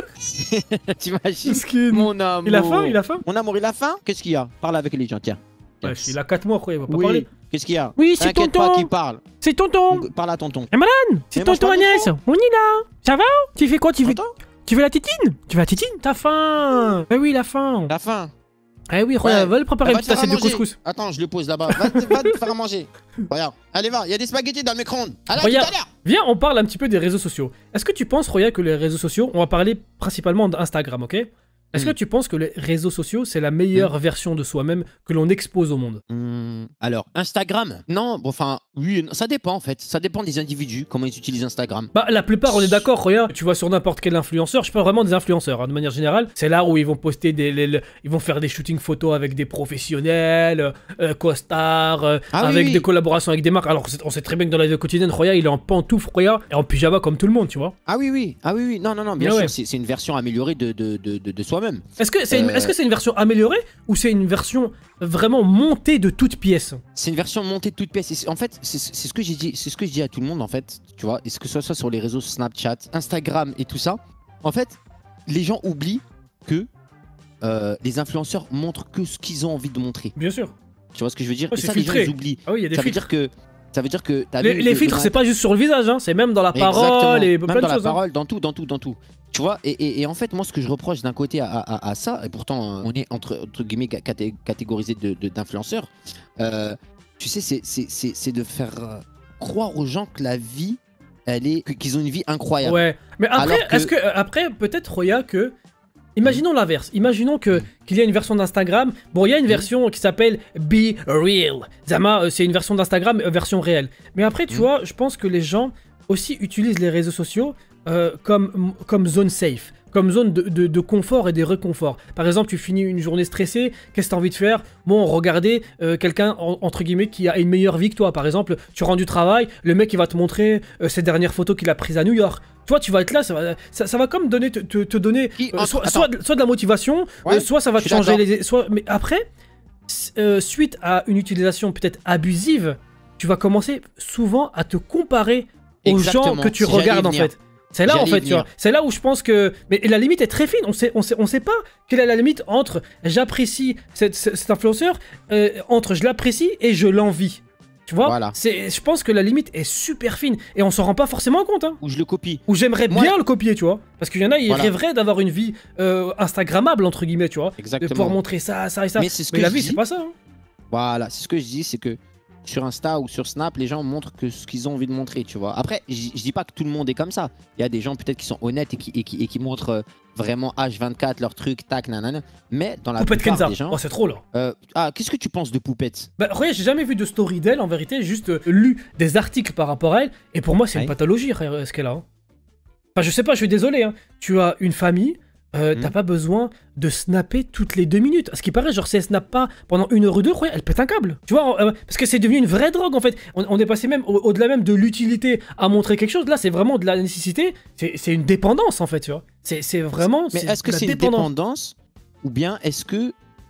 T'imagines? Mon amour. Il a faim, il a faim. Mon amour, il a faim. Qu'est-ce qu'il y a? Parle avec les gens, tiens. Wesh, il a quatre mois, quoi, il va pas oui. parler. Qu'est-ce qu'il y a? Oui, c'est tonton. Pas qui parle. C'est tonton. Donc, parle à tonton. Eh malade, c'est tonton Agnès. On y là. Ça va? Tu fais quoi? Tu fais Tu veux la tétine? Tu veux la tétine? T'as faim? Eh oui, il a faim. T'as faim. Eh oui, regarde, va le préparer une petite assiette de couscous. Attends, je le pose là-bas. Va, va te faire à manger. Regarde, allez, va, il y a des spaghettis dans le micro-ondes. Regarde, viens, on parle un petit peu des réseaux sociaux. Est-ce que tu penses, Roya, que les réseaux sociaux, on va parler principalement d'Instagram, ok? Est-ce mmh. que tu penses que les réseaux sociaux, c'est la meilleure mmh. version de soi-même que l'on expose au monde? mmh. Alors, Instagram? Non, bon, enfin, oui, ça dépend en fait. Ça dépend des individus, comment ils utilisent Instagram. Bah, la plupart, on est d'accord, regarde, tu vois sur n'importe quel influenceur, je parle vraiment des influenceurs, hein, de manière générale. C'est là où ils vont poster des... Les, les, ils vont faire des shootings photos avec des professionnels, euh, costards, euh, ah, avec oui, des oui. collaborations avec des marques. Alors, on sait très bien que dans la vie quotidienne, Roya, il est en pantoufles, Roya, et en pyjama comme tout le monde, tu vois. Ah oui, oui, ah oui, oui, non, non, non, bien ouais, sûr, ouais. c'est une version améliorée de, de, de, de, de soi-même. Est-ce que c'est euh... une, est-ce que c'est une version améliorée ou c'est une version vraiment montée de toutes pièces? C'est une version montée de toutes pièces. En fait, c'est ce que j'ai dit, c'est ce que je dis à tout le monde en fait, tu vois, est-ce que ce soit sur les réseaux Snapchat, Instagram et tout ça. En fait, les gens oublient que euh, les influenceurs montrent que ce qu'ils ont envie de montrer. Bien sûr. Tu vois ce que je veux dire? Ouais, et ça, filtré. les gens ils oublient. Ah oui, y a des ça filtres. veut dire que Ça veut dire que as les, vu les le, filtres, le... c'est pas juste sur le visage, hein, c'est même dans la parole Exactement. et plein même de dans choses. la hein. parole, dans tout, dans tout, dans tout. Tu vois, et, et, et en fait, moi, ce que je reproche d'un côté à, à, à ça, et pourtant, on est entre, entre guillemets caté catégorisé d'influenceurs, de, de, euh, tu sais, c'est de faire euh, croire aux gens que la vie, elle est, qu'ils ont une vie incroyable. Ouais, mais après, que... est-ce que, après, peut-être, Roya, que. Imaginons mmh. l'inverse. Imaginons que qu'il y a une version d'Instagram. Bon, il y a une mmh. version qui s'appelle Be Real. Zama, c'est une version d'Instagram, version réelle. Mais après, tu mmh. vois, je pense que les gens aussi utilisent les réseaux sociaux euh, comme, comme zone safe, comme zone de, de, de confort et de réconfort. Par exemple, tu finis une journée stressée, qu'est-ce que tu as envie de faire? Bon, regarder euh, quelqu'un, en, entre guillemets, qui a une meilleure vie que toi. Par exemple, tu rentres du travail, le mec, il va te montrer euh, ses dernières photos qu'il a prises à New York. Toi, tu vas être là, ça va, ça, ça va comme donner, te, te, te donner euh, soit, soit, soit de la motivation, ouais, euh, soit ça va te changer les... Soit, mais après, euh, suite à une utilisation peut-être abusive, tu vas commencer souvent à te comparer aux Exactement. gens que tu regardes en fait. C'est là en fait, tu vois. C'est là où je pense que... Mais la limite est très fine, on sait, on sait, on sait pas quelle est la limite entre j'apprécie cet, cet influenceur, euh, entre je l'apprécie et je l'envie. Tu vois, voilà. Je pense que la limite est super fine et on s'en rend pas forcément compte. Hein. Ou je le copie. Ou j'aimerais bien le copier, tu vois. Parce qu'il y en a, ils voilà. rêveraient d'avoir une vie euh, Instagrammable, entre guillemets, tu vois. Exactement. De pouvoir montrer ça, ça et ça. Mais, ce Mais que la vie, dis... c'est pas ça. Hein. Voilà, c'est ce que je dis, c'est que sur Insta ou sur Snap, les gens montrent que ce qu'ils ont envie de montrer, tu vois. Après, je dis pas que tout le monde est comme ça. Il y a des gens peut-être qui sont honnêtes et qui, et qui, et qui montrent euh, vraiment H vingt-quatre leur truc, tac, nanana. Mais dans la Poupette plupart Kenza. des gens... Oh, c'est trop là. Euh, ah, qu'est-ce que tu penses de Poupette? Bah, regarde, j'ai jamais vu de story d'elle, en vérité. J'ai juste euh, lu des articles par rapport à elle. Et pour moi, c'est ouais. une pathologie, ce qu'elle a. Hein. Enfin, je sais pas, je suis désolé. Hein. Tu as une famille... Euh, mmh. T'as pas besoin de snapper toutes les deux minutes. À ce qui paraît, genre si elle snappe pas pendant une heure ou deux, ouais, elle pète un câble. Tu vois, euh, parce que c'est devenu une vraie drogue en fait. On, on est passé même au-delà même de l'utilité à montrer quelque chose. Là, c'est vraiment de la nécessité. C'est une dépendance en fait, tu vois. C'est vraiment. Mais est-ce que c'est une dépendance ou bien est-ce que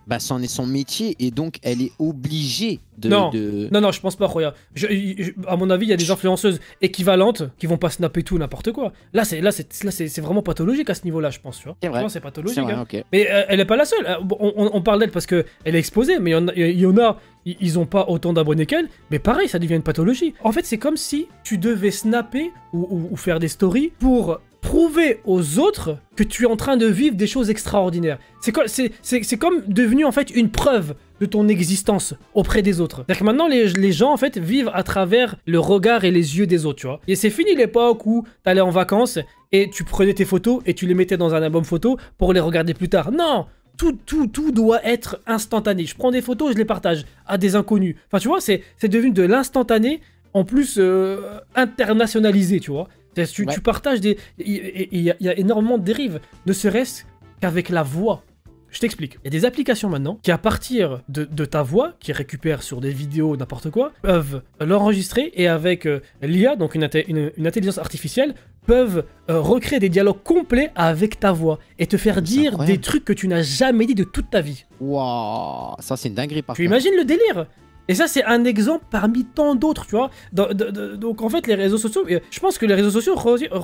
Bah, c'en est son métier et donc elle est obligée de. Non, de... non, non, je pense pas, regarde. Je, je, à mon avis, il y a des influenceuses équivalentes qui vont pas snapper tout n'importe quoi. Là, c'est là, c'est là, c'est vraiment pathologique à ce niveau-là, je pense. C'est vrai. C'est pathologique. Vrai, hein. okay. Mais euh, elle est pas la seule. On, on, on parle d'elle parce que elle est exposée, mais il y en a, il y en a ils ont pas autant d'abonnés qu'elle. Mais pareil, ça devient une pathologie. En fait, c'est comme si tu devais snapper ou, ou, ou faire des stories pour prouver aux autres que tu es en train de vivre des choses extraordinaires. C'est co comme devenu en fait une preuve de ton existence auprès des autres. C'est-à-dire que maintenant les, les gens en fait vivent à travers le regard et les yeux des autres, tu vois. Et c'est fini l'époque où t'allais en vacances et tu prenais tes photos et tu les mettais dans un album photo pour les regarder plus tard. Non, tout, tout, tout doit être instantané. Je prends des photos, je les partage à des inconnus. Enfin tu vois, c'est devenu de l'instantané en plus euh, internationalisé, tu vois. Tu, ouais. tu partages des... Il y, y, y a énormément de dérives, ne serait-ce qu'avec la voix. Je t'explique. Il y a des applications maintenant qui, à partir de, de ta voix, qui récupèrent sur des vidéos, n'importe quoi, peuvent l'enregistrer et avec euh, l'I A, donc une, une, une intelligence artificielle, peuvent euh, recréer des dialogues complets avec ta voix et te faire dire des trucs que tu n'as jamais dit de toute ta vie. Waouh, ça c'est une dinguerie par Tu contre. imagines le délire? Et ça, c'est un exemple parmi tant d'autres, tu vois. Donc, donc, en fait, les réseaux sociaux, je pense que les réseaux sociaux,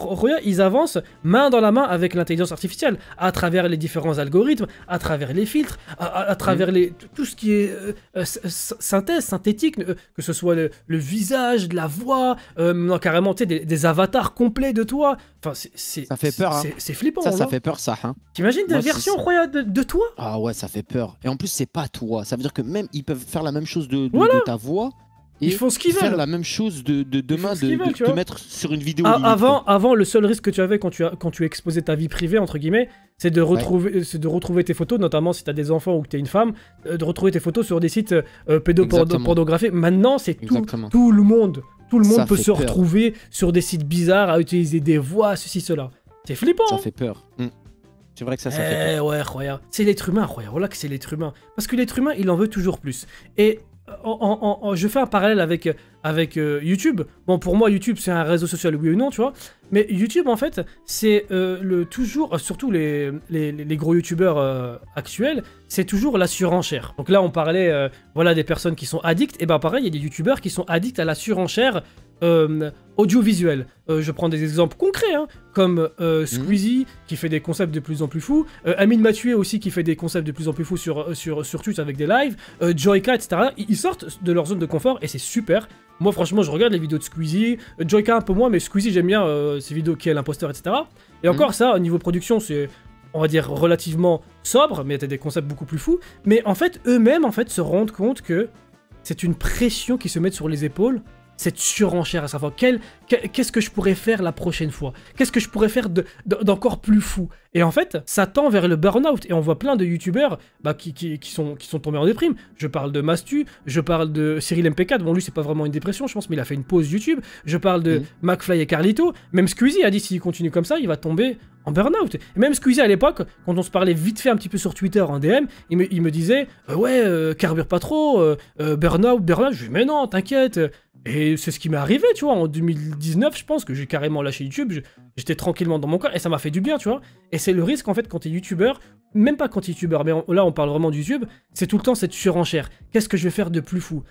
ils avancent main dans la main avec l'intelligence artificielle, à travers les différents algorithmes, à travers les filtres, à, à, à travers mmh. les, tout ce qui est euh, euh, synthèse, synthétique, euh, que ce soit le, le visage, la voix, euh, non, carrément, tu sais, des, des avatars complets de toi. Enfin, c'est ça fait peur, hein. C'est flippant. Ça, non ça fait peur, ça. Hein. T'imagines des versions incroyables de, de toi? Ah ouais, ça fait peur. Et en plus, c'est pas toi. Ça veut dire que même ils peuvent faire la même chose de, de, voilà. de ta voix. Et ils font ce qu'ils veulent. Faire la même chose de, de demain, de, veulent, de te mettre sur une vidéo. A limite, avant, avant, le seul risque que tu avais quand tu, as, quand tu exposais ta vie privée, entre guillemets, c'est de, retrouver, ouais. de retrouver tes photos, notamment si tu as des enfants ou que tu es une femme, de retrouver tes photos sur des sites euh, pédopornographiques. Maintenant, c'est tout, tout le monde. Tout le monde ça peut se peur. retrouver sur des sites bizarres à utiliser des voix, ceci, cela. C'est flippant. Ça hein. fait peur. Mmh. C'est vrai que ça, ça eh fait peur. Ouais, regarde. C'est l'être humain, regarde. Voilà que c'est l'être humain. Parce que l'être humain, il en veut toujours plus. Et en, en, en, je fais un parallèle avec, avec euh, YouTube. Bon, pour moi, YouTube, c'est un réseau social, oui ou non, tu vois. Mais YouTube, en fait, c'est euh, le toujours, euh, surtout les, les, les gros YouTubeurs euh, actuels, c'est toujours la surenchère. Donc là, on parlait, euh, voilà, des personnes qui sont addictes. Et ben pareil, il y a des YouTubeurs qui sont addicts à la surenchère Euh, audiovisuel. Euh, je prends des exemples concrets, hein, comme euh, Squeezie, mmh. qui fait des concepts de plus en plus fous, euh, Amine Mathieu aussi, qui fait des concepts de plus en plus fous sur, sur, sur Twitch avec des lives, euh, Joyka, et cetera. Ils sortent de leur zone de confort, et c'est super. Moi, franchement, je regarde les vidéos de Squeezie, euh, Joyka un peu moins, mais Squeezie, j'aime bien euh, ses vidéos qui est l'imposteur, et cetera. Et mmh. encore, ça, au niveau production, c'est, on va dire, relativement sobre, mais t'as des concepts beaucoup plus fous. Mais en fait, eux-mêmes, en fait, se rendent compte que c'est une pression qui se met sur les épaules, cette surenchère à savoir quel, qu'est-ce que je pourrais faire la prochaine fois, qu'est-ce que je pourrais faire d'encore plus fou. Et en fait, ça tend vers le burn-out. Et on voit plein de youtubeurs bah, qui, qui, qui, sont, qui sont tombés en déprime. Je parle de Mastu, je parle de Cyril M P quatre. Bon, lui, c'est pas vraiment une dépression, je pense, mais il a fait une pause YouTube. Je parle de mmh. McFly et Carlito. Même Squeezie a dit s'il continue comme ça, il va tomber en burn-out. Et même Squeezie à l'époque, quand on se parlait vite fait un petit peu sur Twitter en D M, il me, il me disait euh, ouais, euh, carbure pas trop, euh, euh, burn-out, burn-out. Je lui dis mais non, t'inquiète. Et c'est ce qui m'est arrivé, tu vois, en deux mille dix-neuf, je pense que j'ai carrément lâché YouTube, j'étais tranquillement dans mon corps, et ça m'a fait du bien, tu vois. Et c'est le risque, en fait, quand t'es youtubeur, même pas quand t'es youtubeur, mais on, là, on parle vraiment de YouTube, c'est tout le temps cette surenchère. Qu'est-ce que je vais faire de plus fou?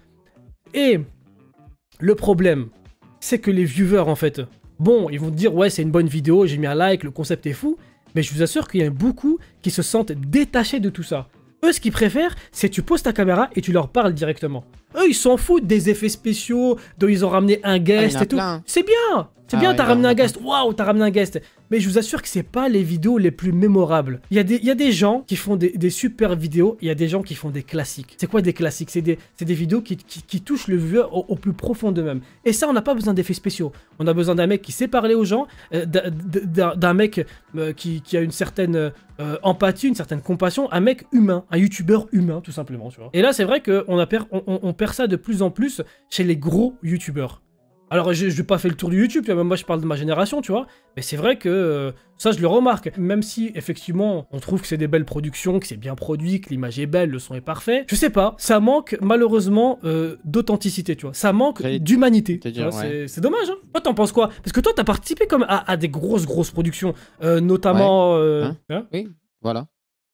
Et le problème, c'est que les viewers, en fait, bon, ils vont te dire, ouais, c'est une bonne vidéo, j'ai mis un like, le concept est fou, mais je vous assure qu'il y a beaucoup qui se sentent détachés de tout ça. Eux, ce qu'ils préfèrent, c'est que tu poses ta caméra et tu leur parles directement. Eux, ils s'en foutent des effets spéciaux, dont ils ont ramené un guest ah, et tout. C'est bien, c'est ah, bien, ouais, t'as ramené un guest. Waouh, t'as ramené un guest. Mais je vous assure que c'est pas les vidéos les plus mémorables. Il y a des, il y a des gens qui font des, des super vidéos, il y a des gens qui font des classiques. C'est quoi des classiques? C'est des, des vidéos qui, qui, qui touchent le viewer au, au plus profond d'eux-mêmes. Et ça, on n'a pas besoin d'effets spéciaux. On a besoin d'un mec qui sait parler aux gens, euh, d'un mec euh, qui, qui a une certaine euh, empathie, une certaine compassion, un mec humain, un youtubeur humain, tout simplement. Tu vois. Et là, c'est vrai qu'on per, on, on perd ça de plus en plus chez les gros youtubeurs. Alors, je n'ai pas fait le tour du YouTube, même moi je parle de ma génération, tu vois, mais c'est vrai que euh, ça, je le remarque. Même si, effectivement, on trouve que c'est des belles productions, que c'est bien produit, que l'image est belle, le son est parfait, je sais pas, ça manque malheureusement euh, d'authenticité, tu vois, ça manque d'humanité. Ouais. C'est dommage, hein. Toi, t'en penses quoi? Parce que toi, t'as participé comme à, à des grosses, grosses productions, euh, notamment... Ouais. Euh, hein hein oui, voilà.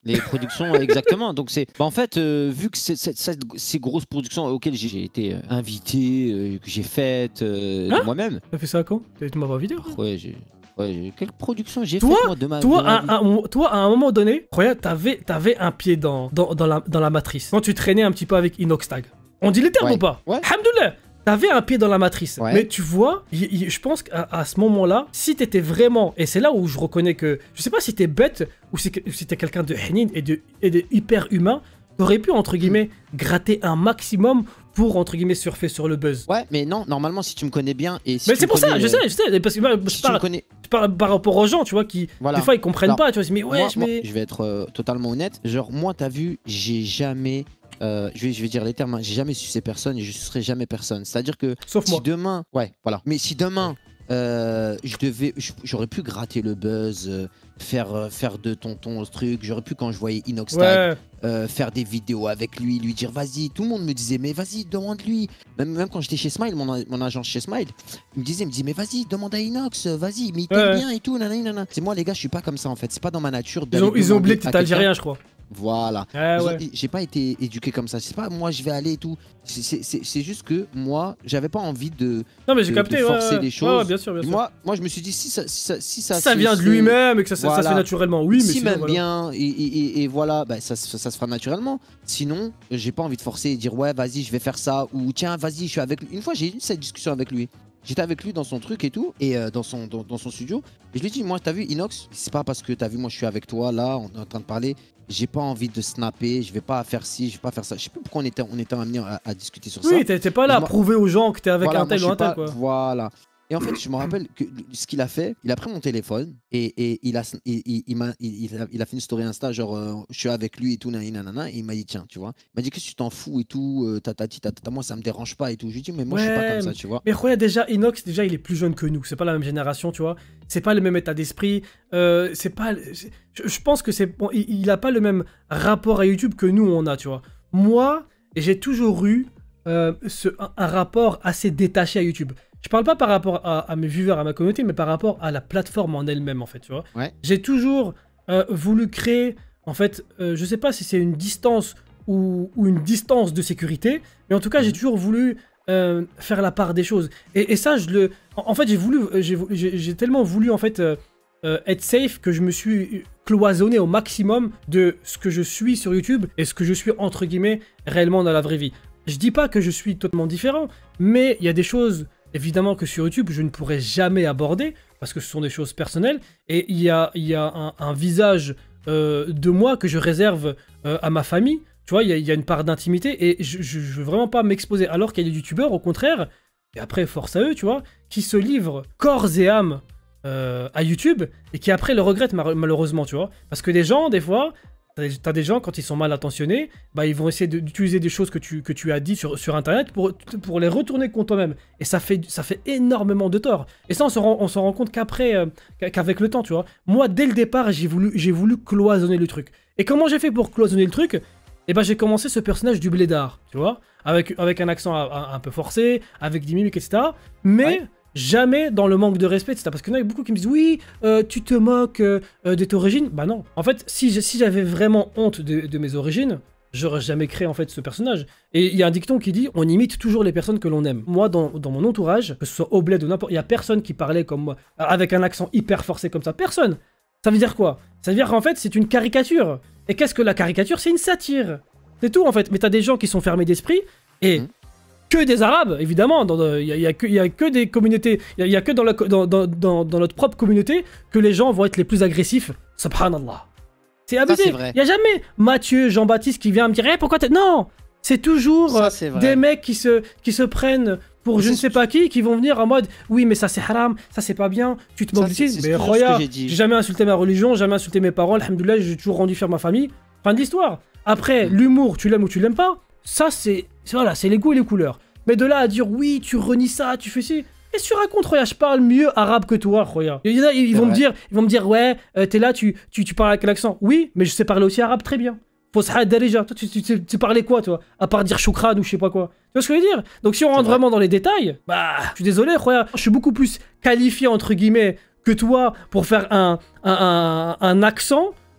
Les productions, exactement. Donc, c'est. Bah, en fait, euh, vu que c'est, c'est, c'est, ces grosses productions auxquelles j'ai été euh, invité, euh, que j'ai faites euh, Hein moi-même. T'as fait ça quand? Tu m'as pas vidéo? Ouais, j'ai. Ouais, quelle production j'ai Toi, faite moi de ma, toi, de ma à, vie. à, toi, à un moment donné, regarde, t'avais, t'avais un pied dans, dans, dans, la, dans la matrice. Quand tu traînais un petit peu avec Inoxtag. On dit les termes Ouais. ou pas? Ouais. Alhamdoulilah. T'avais un pied dans la matrice. Ouais. Mais tu vois, y, y, je pense qu'à à ce moment-là, si t'étais vraiment... Et c'est là où je reconnais que... Je sais pas si t'es bête ou si, si t'es quelqu'un de hénin et de, et de hyper humain, t'aurais pu, entre guillemets, gratter un maximum pour, entre guillemets, surfer sur le buzz. Ouais, mais non, normalement, si tu me connais bien et si Mais tu c'est me pour ça, connais, je euh, sais, je sais. Parce que moi, je si tu me parle, connais. je parle par rapport aux gens, tu vois, qui, Voilà. des fois, ils comprennent Alors, pas. Tu vois, ils se disent, mais ouais, moi, je moi, mets... je vais être euh, totalement honnête. Genre, moi, t'as vu, j'ai jamais. Euh, je, vais, je vais dire les termes, hein, j'ai jamais su ces personnes et je serai jamais personne. C'est-à-dire que Sauf si moi. demain, ouais, voilà. Mais si demain, euh, je devais, je- j'aurais pu gratter le buzz, euh, faire, euh, faire de tonton ce truc. J'aurais pu quand je voyais Inoxtag, Ouais. euh, faire des vidéos avec lui, lui dire vas-y. Tout le monde me disait mais vas-y, demande-lui. Même, même quand j'étais chez Smile, mon, a- mon agent chez Smile, il me disait, il me dit mais vas-y, demande à Inox, vas-y, mais il t'aime Ouais. bien et tout. Nanana, nanana. C'est moi les gars, je suis pas comme ça en fait. C'est pas dans ma nature. Ils d'aller ont, ils ont demander oublié que à t'étais quelqu'un. algérien, je crois. Voilà. Ah Ils ont- ouais. J'ai pas été éduqué comme ça. C'est pas moi je vais aller et tout. C'est- C'est c'est- c'est juste que moi, j'avais pas envie de, Non, mais j'ai de- capté, de ouais, forcer ouais. les Ouais, choses. ouais, bien sûr, bien sûr. Moi, moi, je me suis dit, si ça, si ça, si ça, Si ça se vient de fait- lui-même et que ça, ça- ça se Voilà. fait naturellement, oui, mais si sinon, m'aime voilà. bien et, et- et- et voilà, bah, ça, se- ça se fera naturellement. Sinon, j'ai pas envie de forcer et dire ouais, vas-y, je vais faire ça ou tiens, vas-y, je suis avec lui. Une fois, j'ai eu cette discussion avec lui. J'étais avec lui dans son truc et tout, et euh, dans, son, dans, dans son studio. Et je lui ai dit, moi, t'as vu, Inox, c'est pas parce que t'as vu, moi, je suis avec toi, là, on est en train de parler. J'ai pas envie de snapper, je vais pas faire ci, je vais pas faire ça. Je sais pas pourquoi on était, on était amené à, à discuter sur ça. Oui, t'es t'es pas là à Moi- prouver aux gens que t'es avec Voilà, un tel moi, ou je un suis tel, pas- quoi. Voilà. Et en fait, je me rappelle que ce qu'il a fait, il a pris mon téléphone et, et il, a, il, il, il m'a- il, il a, il a fait une story Insta, genre euh, je suis avec lui et tout, nanana, nanana, et il m'a dit tiens, tu vois. Il m'a dit qu'est-ce que tu t'en fous et tout, euh, tatati, tatata, moi ça me dérange pas et tout. Je lui ai dit mais moi je suis pas Ouais, comme ça, tu vois. Mais regarde, déjà, Inox, déjà, il est plus jeune que nous. C'est pas la même génération, tu vois. C'est pas le même état d'esprit. Euh, c'est pas. c'est- Je, je pense que c'est. Bon, il, il a pas le même rapport à YouTube que nous, on a, tu vois. Moi, j'ai toujours eu euh, ce, un, un rapport assez détaché à YouTube. Je parle pas par rapport à, à mes viewers, à ma communauté, mais par rapport à la plateforme en elle-même, en fait, tu vois. Ouais. J'ai toujours euh, voulu créer, en fait, euh, je sais pas si c'est une distance ou, ou une distance de sécurité, mais en tout cas, j'ai toujours voulu euh, faire la part des choses. Et, et ça, je le... En, en fait, j'ai voulu... J'ai j'ai- j'ai tellement voulu, en fait, euh, euh, être safe que je me suis cloisonné au maximum de ce que je suis sur YouTube et ce que je suis, entre guillemets, réellement dans la vraie vie. Je dis pas que je suis totalement différent, mais il y a des choses... Évidemment que sur YouTube, je ne pourrais jamais aborder, parce que ce sont des choses personnelles, et il y a, il y a un, un visage euh, de moi que je réserve euh, à ma famille, tu vois, il y a, il y a une part d'intimité, et je, je, je veux vraiment pas m'exposer, alors qu'il y a des youtubeurs, au contraire, et après, force à eux, tu vois, qui se livrent corps et âme euh, à YouTube, et qui après le regrettent mal- malheureusement, tu vois, parce que des gens, des fois... T'as des- T'as des gens, quand ils sont mal intentionnés, bah, ils vont essayer de- d'utiliser des choses que tu, que tu as dit sur, sur Internet pour, pour les retourner contre toi-même. Et ça fait, ça fait énormément de tort. Et ça, on se rend, on s'en rend compte qu'après, euh, qu'- qu'avec le temps, tu vois. Moi, dès le départ, j'ai voulu, j'ai voulu cloisonner le truc. Et comment j'ai fait pour cloisonner le truc? Eh ben, j'ai commencé ce personnage du blédard, tu vois, avec, avec un accent un, un- un peu forcé, avec des mimiques, et cetera. Mais... Ouais. Jamais dans le manque de respect, et cetera. Parce qu'il y en a beaucoup qui me disent oui, euh, tu te moques euh, euh, de tes origines. Bah non. En fait, si j'ai- si j'avais vraiment honte de, de mes origines, j'aurais jamais créé en fait ce personnage. Et il y a un dicton qui dit on imite toujours les personnes que l'on aime. Moi, dans, dans mon entourage, que ce soit au bled ou n'importe, il y a personne qui parlait comme moi, avec un accent hyper forcé comme ça. Personne. Ça veut dire quoi? Ça veut dire qu'en fait, c'est une caricature. Et qu'est-ce que la caricature? C'est une satire. C'est tout en fait. Mais t'as des gens qui sont fermés d'esprit et Mmh. que des Arabes, évidemment. Il n'y a, y a, que- y a que des communautés, il n'y a, y a que dans, la, dans, dans, dans, dans notre propre communauté que les gens vont être les plus agressifs. Subhanallah. C'est abusé. c'est Il vrai. n'y a jamais Mathieu, Jean-Baptiste qui vient me dire hey, pourquoi t'es... Non. C'est toujours Ça, euh, c'est vrai. des mecs qui se, qui se prennent pour je C'est ne sais ce- pas qui, qui vont venir en mode oui mais ça c'est haram, ça c'est pas bien, tu te Ça, moques c'est- d'ici. c'est ce Mais que- ce que regarde, j'ai dit. j'ai jamais insulté ma religion, jamais insulté mes parents, alhamdoulilah, j'ai toujours rendu fier ma famille. Fin de l'histoire. Après, Mm. l'humour, tu l'aimes ou tu l'aimes pas, ça c'est... c'est- Voilà, c'est les goûts et les couleurs. Mais de là à dire oui, tu renies ça, tu fais ci... Qu'est-ce que tu racontes, Roya? Je parle mieux arabe que toi, Roya. Il y en a, ils C'est vont me vrai. dire, ils vont me dire ouais, euh, t'es là, tu, tu, tu parles avec l'accent. Oui, mais je sais parler aussi arabe très bien. Faut se hâter déjà. Toi, tu, tu, tu, tu parlais quoi, toi? À part dire choukran ou je sais pas quoi. Tu vois ce que je veux dire? Donc si on rentre vrai. vraiment dans les détails, bah, je suis désolé, Roya. Je suis beaucoup plus qualifié, entre guillemets, que toi pour faire un, un, un, un accent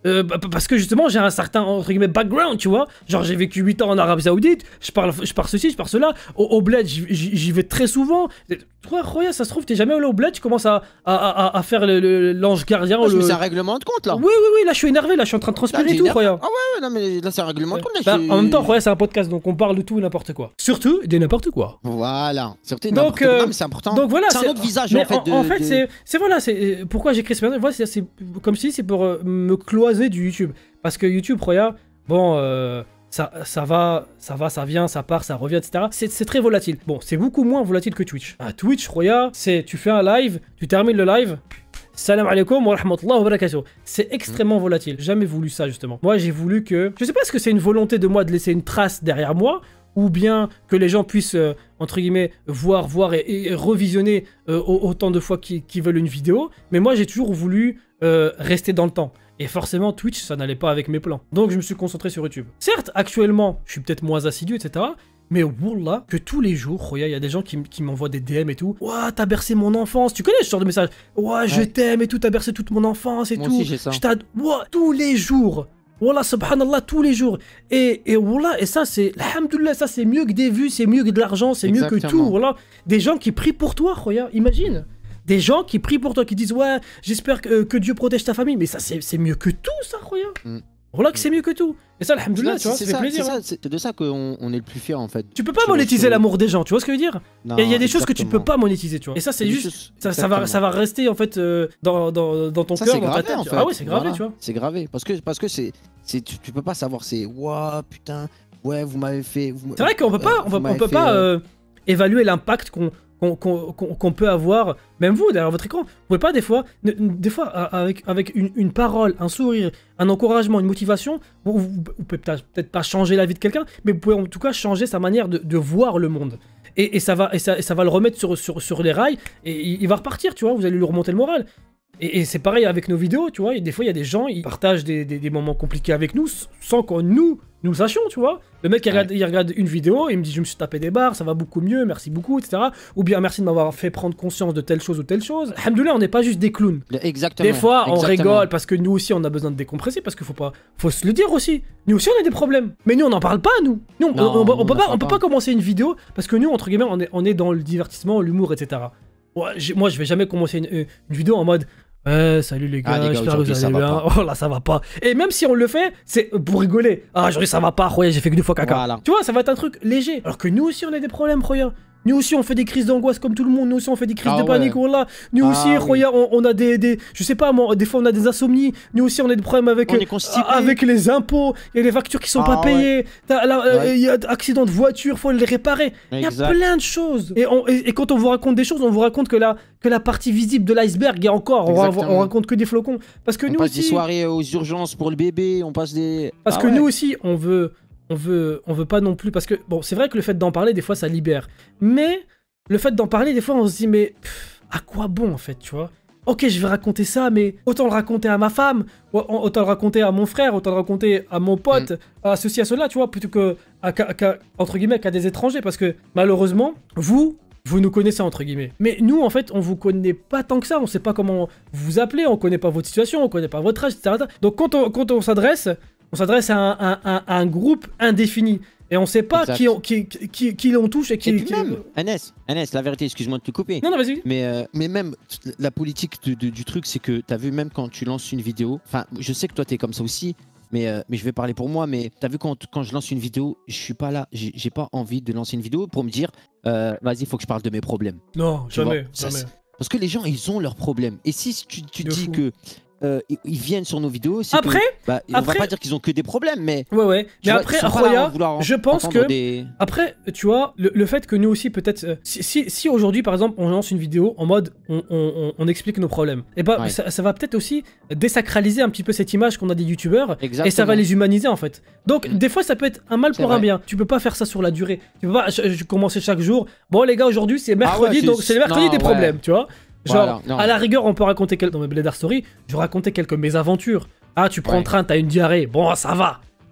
Euh, bah, parce que justement, j'ai un certain, entre guillemets, background, tu vois. Genre, j'ai vécu huit ans en Arabie Saoudite, je parle, je parle ceci, je parle cela. Au, au bled, j'y vais très souvent. Toi, Roya, ça se trouve, t'es jamais allé au bled, tu commences à, à, à, à faire l'ange gardien. Ouais, le... mais c'est un règlement de compte, là. Oui, oui, oui, là, je suis énervé, là, je suis en train de transpirer et tout, Roya. Ah ouais, non, mais là, c'est un règlement de compte. Là, bah, en même temps, Roya, c'est un podcast, donc on parle de tout et n'importe quoi. Surtout de n'importe quoi. Voilà. Surtout donc, euh, quoi, mais c'est important. Donc voilà, c'est un autre visage, mais en fait. En, de, en fait, de... c'est voilà, c'est pourquoi j'ai créé ce personnage. Voilà, c'est comme si c'est pour euh, me cloiser du YouTube. Parce que YouTube, Roya, bon, euh, ça, ça va, ça va, ça vient, ça part, ça revient, et cetera. C'est très volatile. Bon, c'est beaucoup moins volatile que Twitch. À Twitch, Roya, c'est tu fais un live, tu termines le live. Salam alaikum wa rahmatullahi wa barakatuh. C'est extrêmement volatile. Jamais voulu ça, justement. Moi, j'ai voulu que... Je sais pas, est-ce que c'est une volonté de moi de laisser une trace derrière moi, ou bien que les gens puissent, euh, entre guillemets, voir, voir et, et revisionner euh, autant de fois qu'ils qu'ils veulent une vidéo. Mais moi, j'ai toujours voulu euh, rester dans le temps. Et forcément, Twitch, ça n'allait pas avec mes plans. Donc, je me suis concentré sur YouTube. Certes, actuellement, je suis peut-être moins assidu, et cetera. Mais wallah, que tous les jours, il y a des gens qui, qui m'envoient des D M et tout. Ouah, t'as bercé mon enfance. Tu connais ce genre de message? Ouah, je ouais. t'aime et tout, t'as bercé toute mon enfance et Moi tout. Aussi, j'ai ça. Je t'ad... Ouah, tous les jours. Wallah, subhanallah, tous les jours. Et, et wallah, et ça, c'est... Alhamdoulilah, ça, c'est mieux que des vues, c'est mieux que de l'argent, c'est mieux que tout. Wallah. Des gens qui prient pour toi, Roya, imagine. Des gens qui prient pour toi, qui disent ouais, j'espère que, que Dieu protège ta famille. Mais ça, c'est mieux que tout, ça, Roya. Mm. Voilà que c'est mieux que tout. Et ça, alhamdoulilah, tu vois, ça fait plaisir. C'est de ça qu'on on est le plus fier, en fait. Tu peux pas monétiser l'amour des gens, tu vois ce que je veux dire? Il y a des choses que tu peux pas monétiser, tu vois. Et ça, c'est juste... Ça, ça, va, ça va rester, en fait, euh, dans, dans, dans ton cœur, dans ta tête. En fait. Ah ouais, c'est gravé, voilà. Tu vois. C'est gravé. Parce que, parce que c'est... Tu, tu peux pas savoir, c'est... Ouah, putain, ouais, vous m'avez fait... C'est vrai qu'on peut pas, on, on peut pas euh, évaluer l'impact qu'on... qu'on qu'on qu'on peut avoir, même vous derrière votre écran, vous pouvez pas des fois, des fois avec, avec une, une parole, un sourire, un encouragement, une motivation, vous, vous, vous pouvez peut-être pas changer la vie de quelqu'un, mais vous pouvez en tout cas changer sa manière de, de voir le monde. Et, et, ça va, et, ça, et ça va le remettre sur, sur, sur les rails, et il, il va repartir, tu vois, vous allez lui remonter le moral. Et, et c'est pareil avec nos vidéos, tu vois, et des fois il y a des gens, ils partagent des, des, des moments compliqués avec nous, sans qu'on nous, nous le sachions, tu vois. Le mec, il regarde, il regarde une vidéo, il me dit je me suis tapé des barres, ça va beaucoup mieux, merci beaucoup, et cetera. Ou bien merci de m'avoir fait prendre conscience de telle chose ou telle chose. Alhamdoulilah, on n'est pas juste des clowns. Exactement. Des fois, on exactement. rigole parce que nous aussi, on a besoin de décompresser, parce qu'il faut pas, faut se le dire aussi. Nous aussi, on a des problèmes. Mais nous, on n'en parle pas, nous. Nous, on, non, on, on, on, on peut pas, on peut pas commencer une vidéo parce que nous, entre guillemets, on est, on est dans le divertissement, l'humour, et cetera. Ouais, moi, je vais jamais commencer une, une vidéo en mode. Ouais, salut les gars, ah, j'espère que vous allez bien. Oh là, ça va pas. Et même si on le fait, c'est pour rigoler. Ah, aujourd'hui ça va pas, Roya, j'ai fait que deux fois caca. Voilà. Tu vois, ça va être un truc léger. Alors que nous aussi, on a des problèmes, Roya. Nous aussi, on fait des crises d'angoisse comme tout le monde. Nous aussi, on fait des crises ah, de ouais. panique. Voilà. Nous ah, aussi, Roya, oui. on, on a des, des. Je sais pas, moi, des fois, on a des insomnies. Nous aussi, on a des problèmes avec, euh, avec les impôts. Il y a les factures qui sont ah, pas payées. Il ouais. euh, y a accident de voiture, faut les réparer. Il y a plein de choses. Et, on, et, et quand on vous raconte des choses, on vous raconte que la, que la partie visible de l'iceberg, et encore, on, on raconte que des flocons. Parce que on nous passe aussi. des soirées aux urgences pour le bébé. On passe des. Parce ah, que ouais. nous aussi, on veut. On veut, on veut pas non plus. Parce que, bon, c'est vrai que le fait d'en parler, des fois, ça libère. Mais. Le fait d'en parler, des fois, on se dit, mais pff, à quoi bon, en fait, tu vois? Ok, je vais raconter ça, mais autant le raconter à ma femme, autant le raconter à mon frère, autant le raconter à mon pote, mm. à ceci, à cela, tu vois, plutôt que, à, à, à, entre guillemets, qu'à des étrangers, parce que, malheureusement, vous, vous nous connaissez, entre guillemets. Mais nous, en fait, on vous connaît pas tant que ça, on sait pas comment vous vous appelez, on connaît pas votre situation, on connaît pas votre âge, et cetera. Donc, quand on, quand on s'adresse, on s'adresse à un, à, un, à un groupe indéfini. Et on sait pas qui on, qui, qui, qui l'on touche et qui... Et puis qui... même, Agnès, Agnès, la vérité, excuse-moi de te couper. Non, non, vas-y. Mais, euh, mais même, la politique de, de, du truc, c'est que t'as vu, même quand tu lances une vidéo, enfin, je sais que toi, t'es comme ça aussi, mais, euh, mais je vais parler pour moi, mais t'as vu, quand, quand je lance une vidéo, je suis pas là, j'ai pas envie de lancer une vidéo pour me dire, euh, vas-y, il faut que je parle de mes problèmes. Non, tu jamais, vois, jamais. Ça, parce que les gens, ils ont leurs problèmes. Et si tu, tu dis fou. que... Euh, ils viennent sur nos vidéos. Après, que, bah, après, on va pas dire qu'ils ont que des problèmes, mais. Ouais, ouais. Mais vois, après, Roya, je pense que. Des... Après, tu vois, le, le fait que nous aussi, peut-être. Euh, si si, si aujourd'hui, par exemple, on lance une vidéo en mode on, on, on explique nos problèmes, et bah, ouais. ça, ça va peut-être aussi désacraliser un petit peu cette image qu'on a des youtubeurs. Et ça va les humaniser, en fait. Donc, mmh. des fois, ça peut être un mal pour un bien. Tu peux pas faire ça sur la durée. Tu peux pas je, je commencer chaque jour. Bon, les gars, aujourd'hui, c'est mercredi, ah ouais, donc c'est le mercredi non, des ouais. problèmes, tu vois. Genre, voilà, à la rigueur, on peut raconter quelques... dans mes Blédard Story, je racontais quelques mésaventures. Ah, tu prends ouais. le train, t'as une diarrhée. Bon, ça va.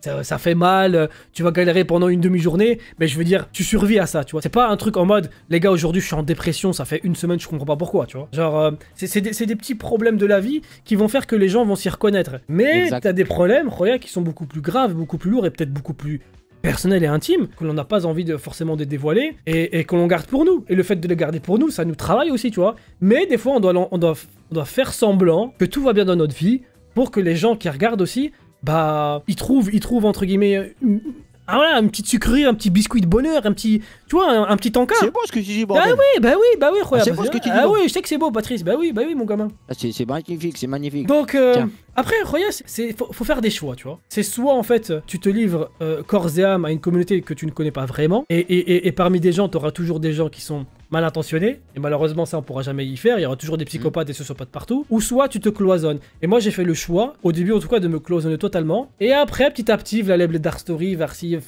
ça, ça fait mal, euh, tu vas galérer pendant une demi-journée, mais je veux dire, tu survis à ça, tu vois. C'est pas un truc en mode, les gars, aujourd'hui, je suis en dépression, ça fait une semaine, je comprends pas pourquoi, tu vois. Genre, euh, c'est des, des petits problèmes de la vie qui vont faire que les gens vont s'y reconnaître. Mais t'as des problèmes, Roya, qui sont beaucoup plus graves, beaucoup plus lourds et peut-être beaucoup plus personnel et intime, que l'on n'a pas envie de forcément de dévoiler, et, et que l'on garde pour nous. Et le fait de les garder pour nous, ça nous travaille aussi, tu vois. Mais des fois, on doit, on doit, on doit faire semblant que tout va bien dans notre vie, pour que les gens qui regardent aussi, bah, ils trouvent, ils trouvent entre guillemets, une, ah voilà, une petite sucrerie, un petit biscuit de bonheur, un petit, tu vois, un, un petit encas. C'est beau ce que tu dis, bordel. Ah oui, bah oui, bah oui, ah, c'est beau ce que tu dis. Ah oui, je sais que c'est beau, Patrice. Bah oui, bah oui, mon gamin. Ah, c'est magnifique, c'est magnifique. Donc, euh, après, Roya, c'est faut, faut faire des choix, tu vois. C'est soit, en fait, tu te livres euh, corps et âme à une communauté que tu ne connais pas vraiment, et, et, et, et parmi des gens, tu auras toujours des gens qui sont mal intentionnés, et malheureusement, ça, on pourra jamais y faire. Il y aura toujours des psychopathes mmh. et sociopathes partout. Ou soit, tu te cloisonnes. Et moi, j'ai fait le choix, au début, en tout cas, de me cloisonner totalement. Et après, petit à petit, via les Dark Story,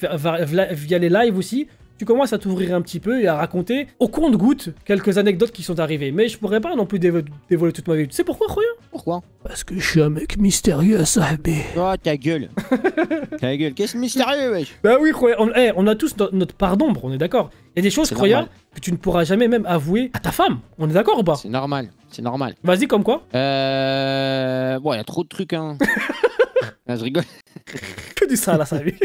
via les lives aussi, tu commences à t'ouvrir un petit peu et à raconter au compte-gouttes quelques anecdotes qui sont arrivées. Mais je pourrais pas non plus dévo dévoiler toute ma vie. Tu sais pourquoi, Roya? Pourquoi? Parce que je suis un mec mystérieux, Sahabi. Oh, ta gueule. Ta gueule. Qu'est-ce que mystérieux, wesh? Bah oui, Roya, on, hey, on a tous no notre part d'ombre, on est d'accord. Il y a des choses, Roya, que tu ne pourras jamais même avouer à ta femme. On est d'accord ou pas? C'est normal, c'est normal. Vas-y, comme quoi? Euh... Bon, il y a trop de trucs, hein. Ah, je rigole. Que du sale, là, ça lui.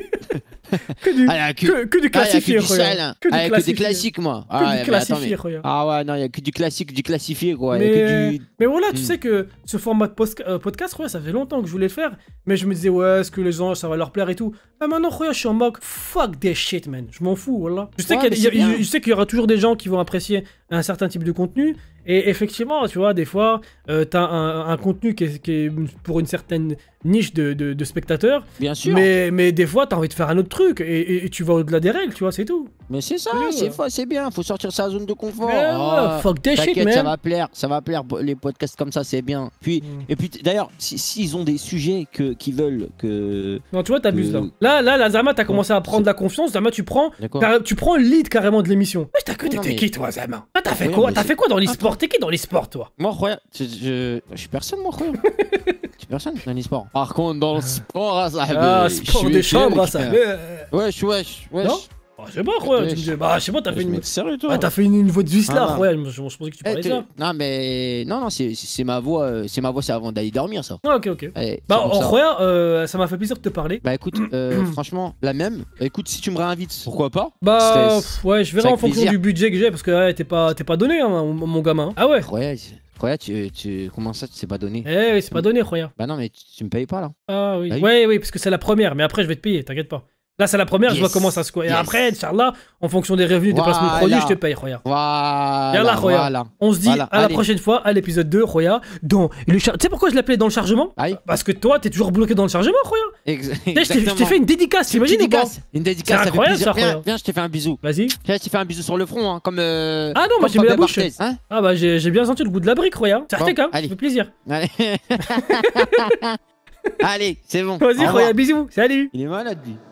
Que du, ah, que, que, que du classifié, ah, que, du sale, que, du ah, que des classiques, moi. Que ah, du classifié, mais, ah ouais, non, il y a que du classique, du classifié, quoi. Mais, que du... mais voilà, tu hmm. sais que ce format de post euh, podcast, Roya, ça fait longtemps que je voulais le faire, mais je me disais, ouais, est-ce que les gens, ça va leur plaire et tout. Mais maintenant, Roya, je suis en mode, fuck this shit, man. Je m'en fous, voilà. Je sais ouais, qu'il y, y, qu'il y aura toujours des gens qui vont apprécier un certain type de contenu, et effectivement, tu vois, des fois, euh, t'as un, un contenu qui est, qui est pour une certaine niche de, de, de spectateurs. Bien sûr. Mais, mais des fois, t'as envie de faire un autre truc, et, et, et tu vas au-delà des règles, tu vois, c'est tout. Mais c'est ça, c'est bien, faut sortir sa zone de confort. Mais oh, ouais, fuck that shit, man. Ça va plaire, ça va plaire, les podcasts comme ça, c'est bien. Puis, mm. Et puis, d'ailleurs, s'ils si, ont des sujets que, qui veulent que... Non, tu vois, t'abuses que... là. Là, là, la Zama, t'as commencé à prendre la confiance. Zama, tu prends, tu prends le lead carrément de l'émission. Mais t'as que t'étais mais... qui, toi, Zama? Ah, t'as fait oui, quoi T'as fait quoi dans l'e-sport? T'es qui dans l'e-sport, toi? Moi, Roya, je, je... je suis personne, moi, Roya. Je suis personne dans l'e-sport. Par contre, dans le sport, ça... Ah, sport des chambres, ça. Wesh, wesh, wesh. Oh, je sais pas, quoi. Tu me dis, bah, je sais pas, t'as fait une. Sérieux, toi? Ah, t'as fait une, une voix de vis là, ouais. Je, je pensais que tu parlais eh, ça. Non, mais. Non, non, c'est ma voix. C'est ma voix, c'est avant d'aller dormir, ça. Ah, ok, ok. Eh, bah, en Roya, euh, ça m'a fait plaisir de te parler. Bah, écoute, euh, franchement, la même. Écoute, si tu me réinvites, pourquoi pas? Bah, ouais, je verrai en fonction du budget que j'ai, parce que ouais, t'es pas, pas donné, hein, mon, mon gamin. Ah ouais? Ouais. Roya, tu, tu... comment ça, tu sais pas donné? Eh oui, c'est pas donné, Roya. Bah non, mais tu, tu me payes pas, là. Ah oui. Bah, oui. Ouais, oui, parce que c'est la première, mais après, je vais te payer, t'inquiète pas. Là, c'est la première, yes. Je vois comment ça se... Et yes. Après, Inch'Allah, en fonction des revenus, voilà. Des placements de produits, je te paye, Roya. Voilà. Yallah, Roya. Voilà. On se dit voilà. À Allez. La prochaine fois, à l'épisode deux, Roya, dans le char... Tu sais pourquoi je l'appelais dans le chargement? Aïe. Parce que toi, t'es toujours bloqué dans le chargement, Roya. Exactement. Je t'ai fait une dédicace, t'imagines? Une dédicace. Une dédicace, ça incroyable, fait plaisir. Ça, viens, viens, je t'ai fait un bisou. Vas-y. Viens, je t'ai fait un bisou sur le front, hein, comme... Euh... Ah non, moi j'ai mis la bouche. Hein? Ah bah, j'ai bien senti le goût de la brique, Roya. Ça bon, hein, ça fait plaisir. Allez. Allez, c'est bon. Vas-y, Roya, bisous. Salut. Il est malade, lui.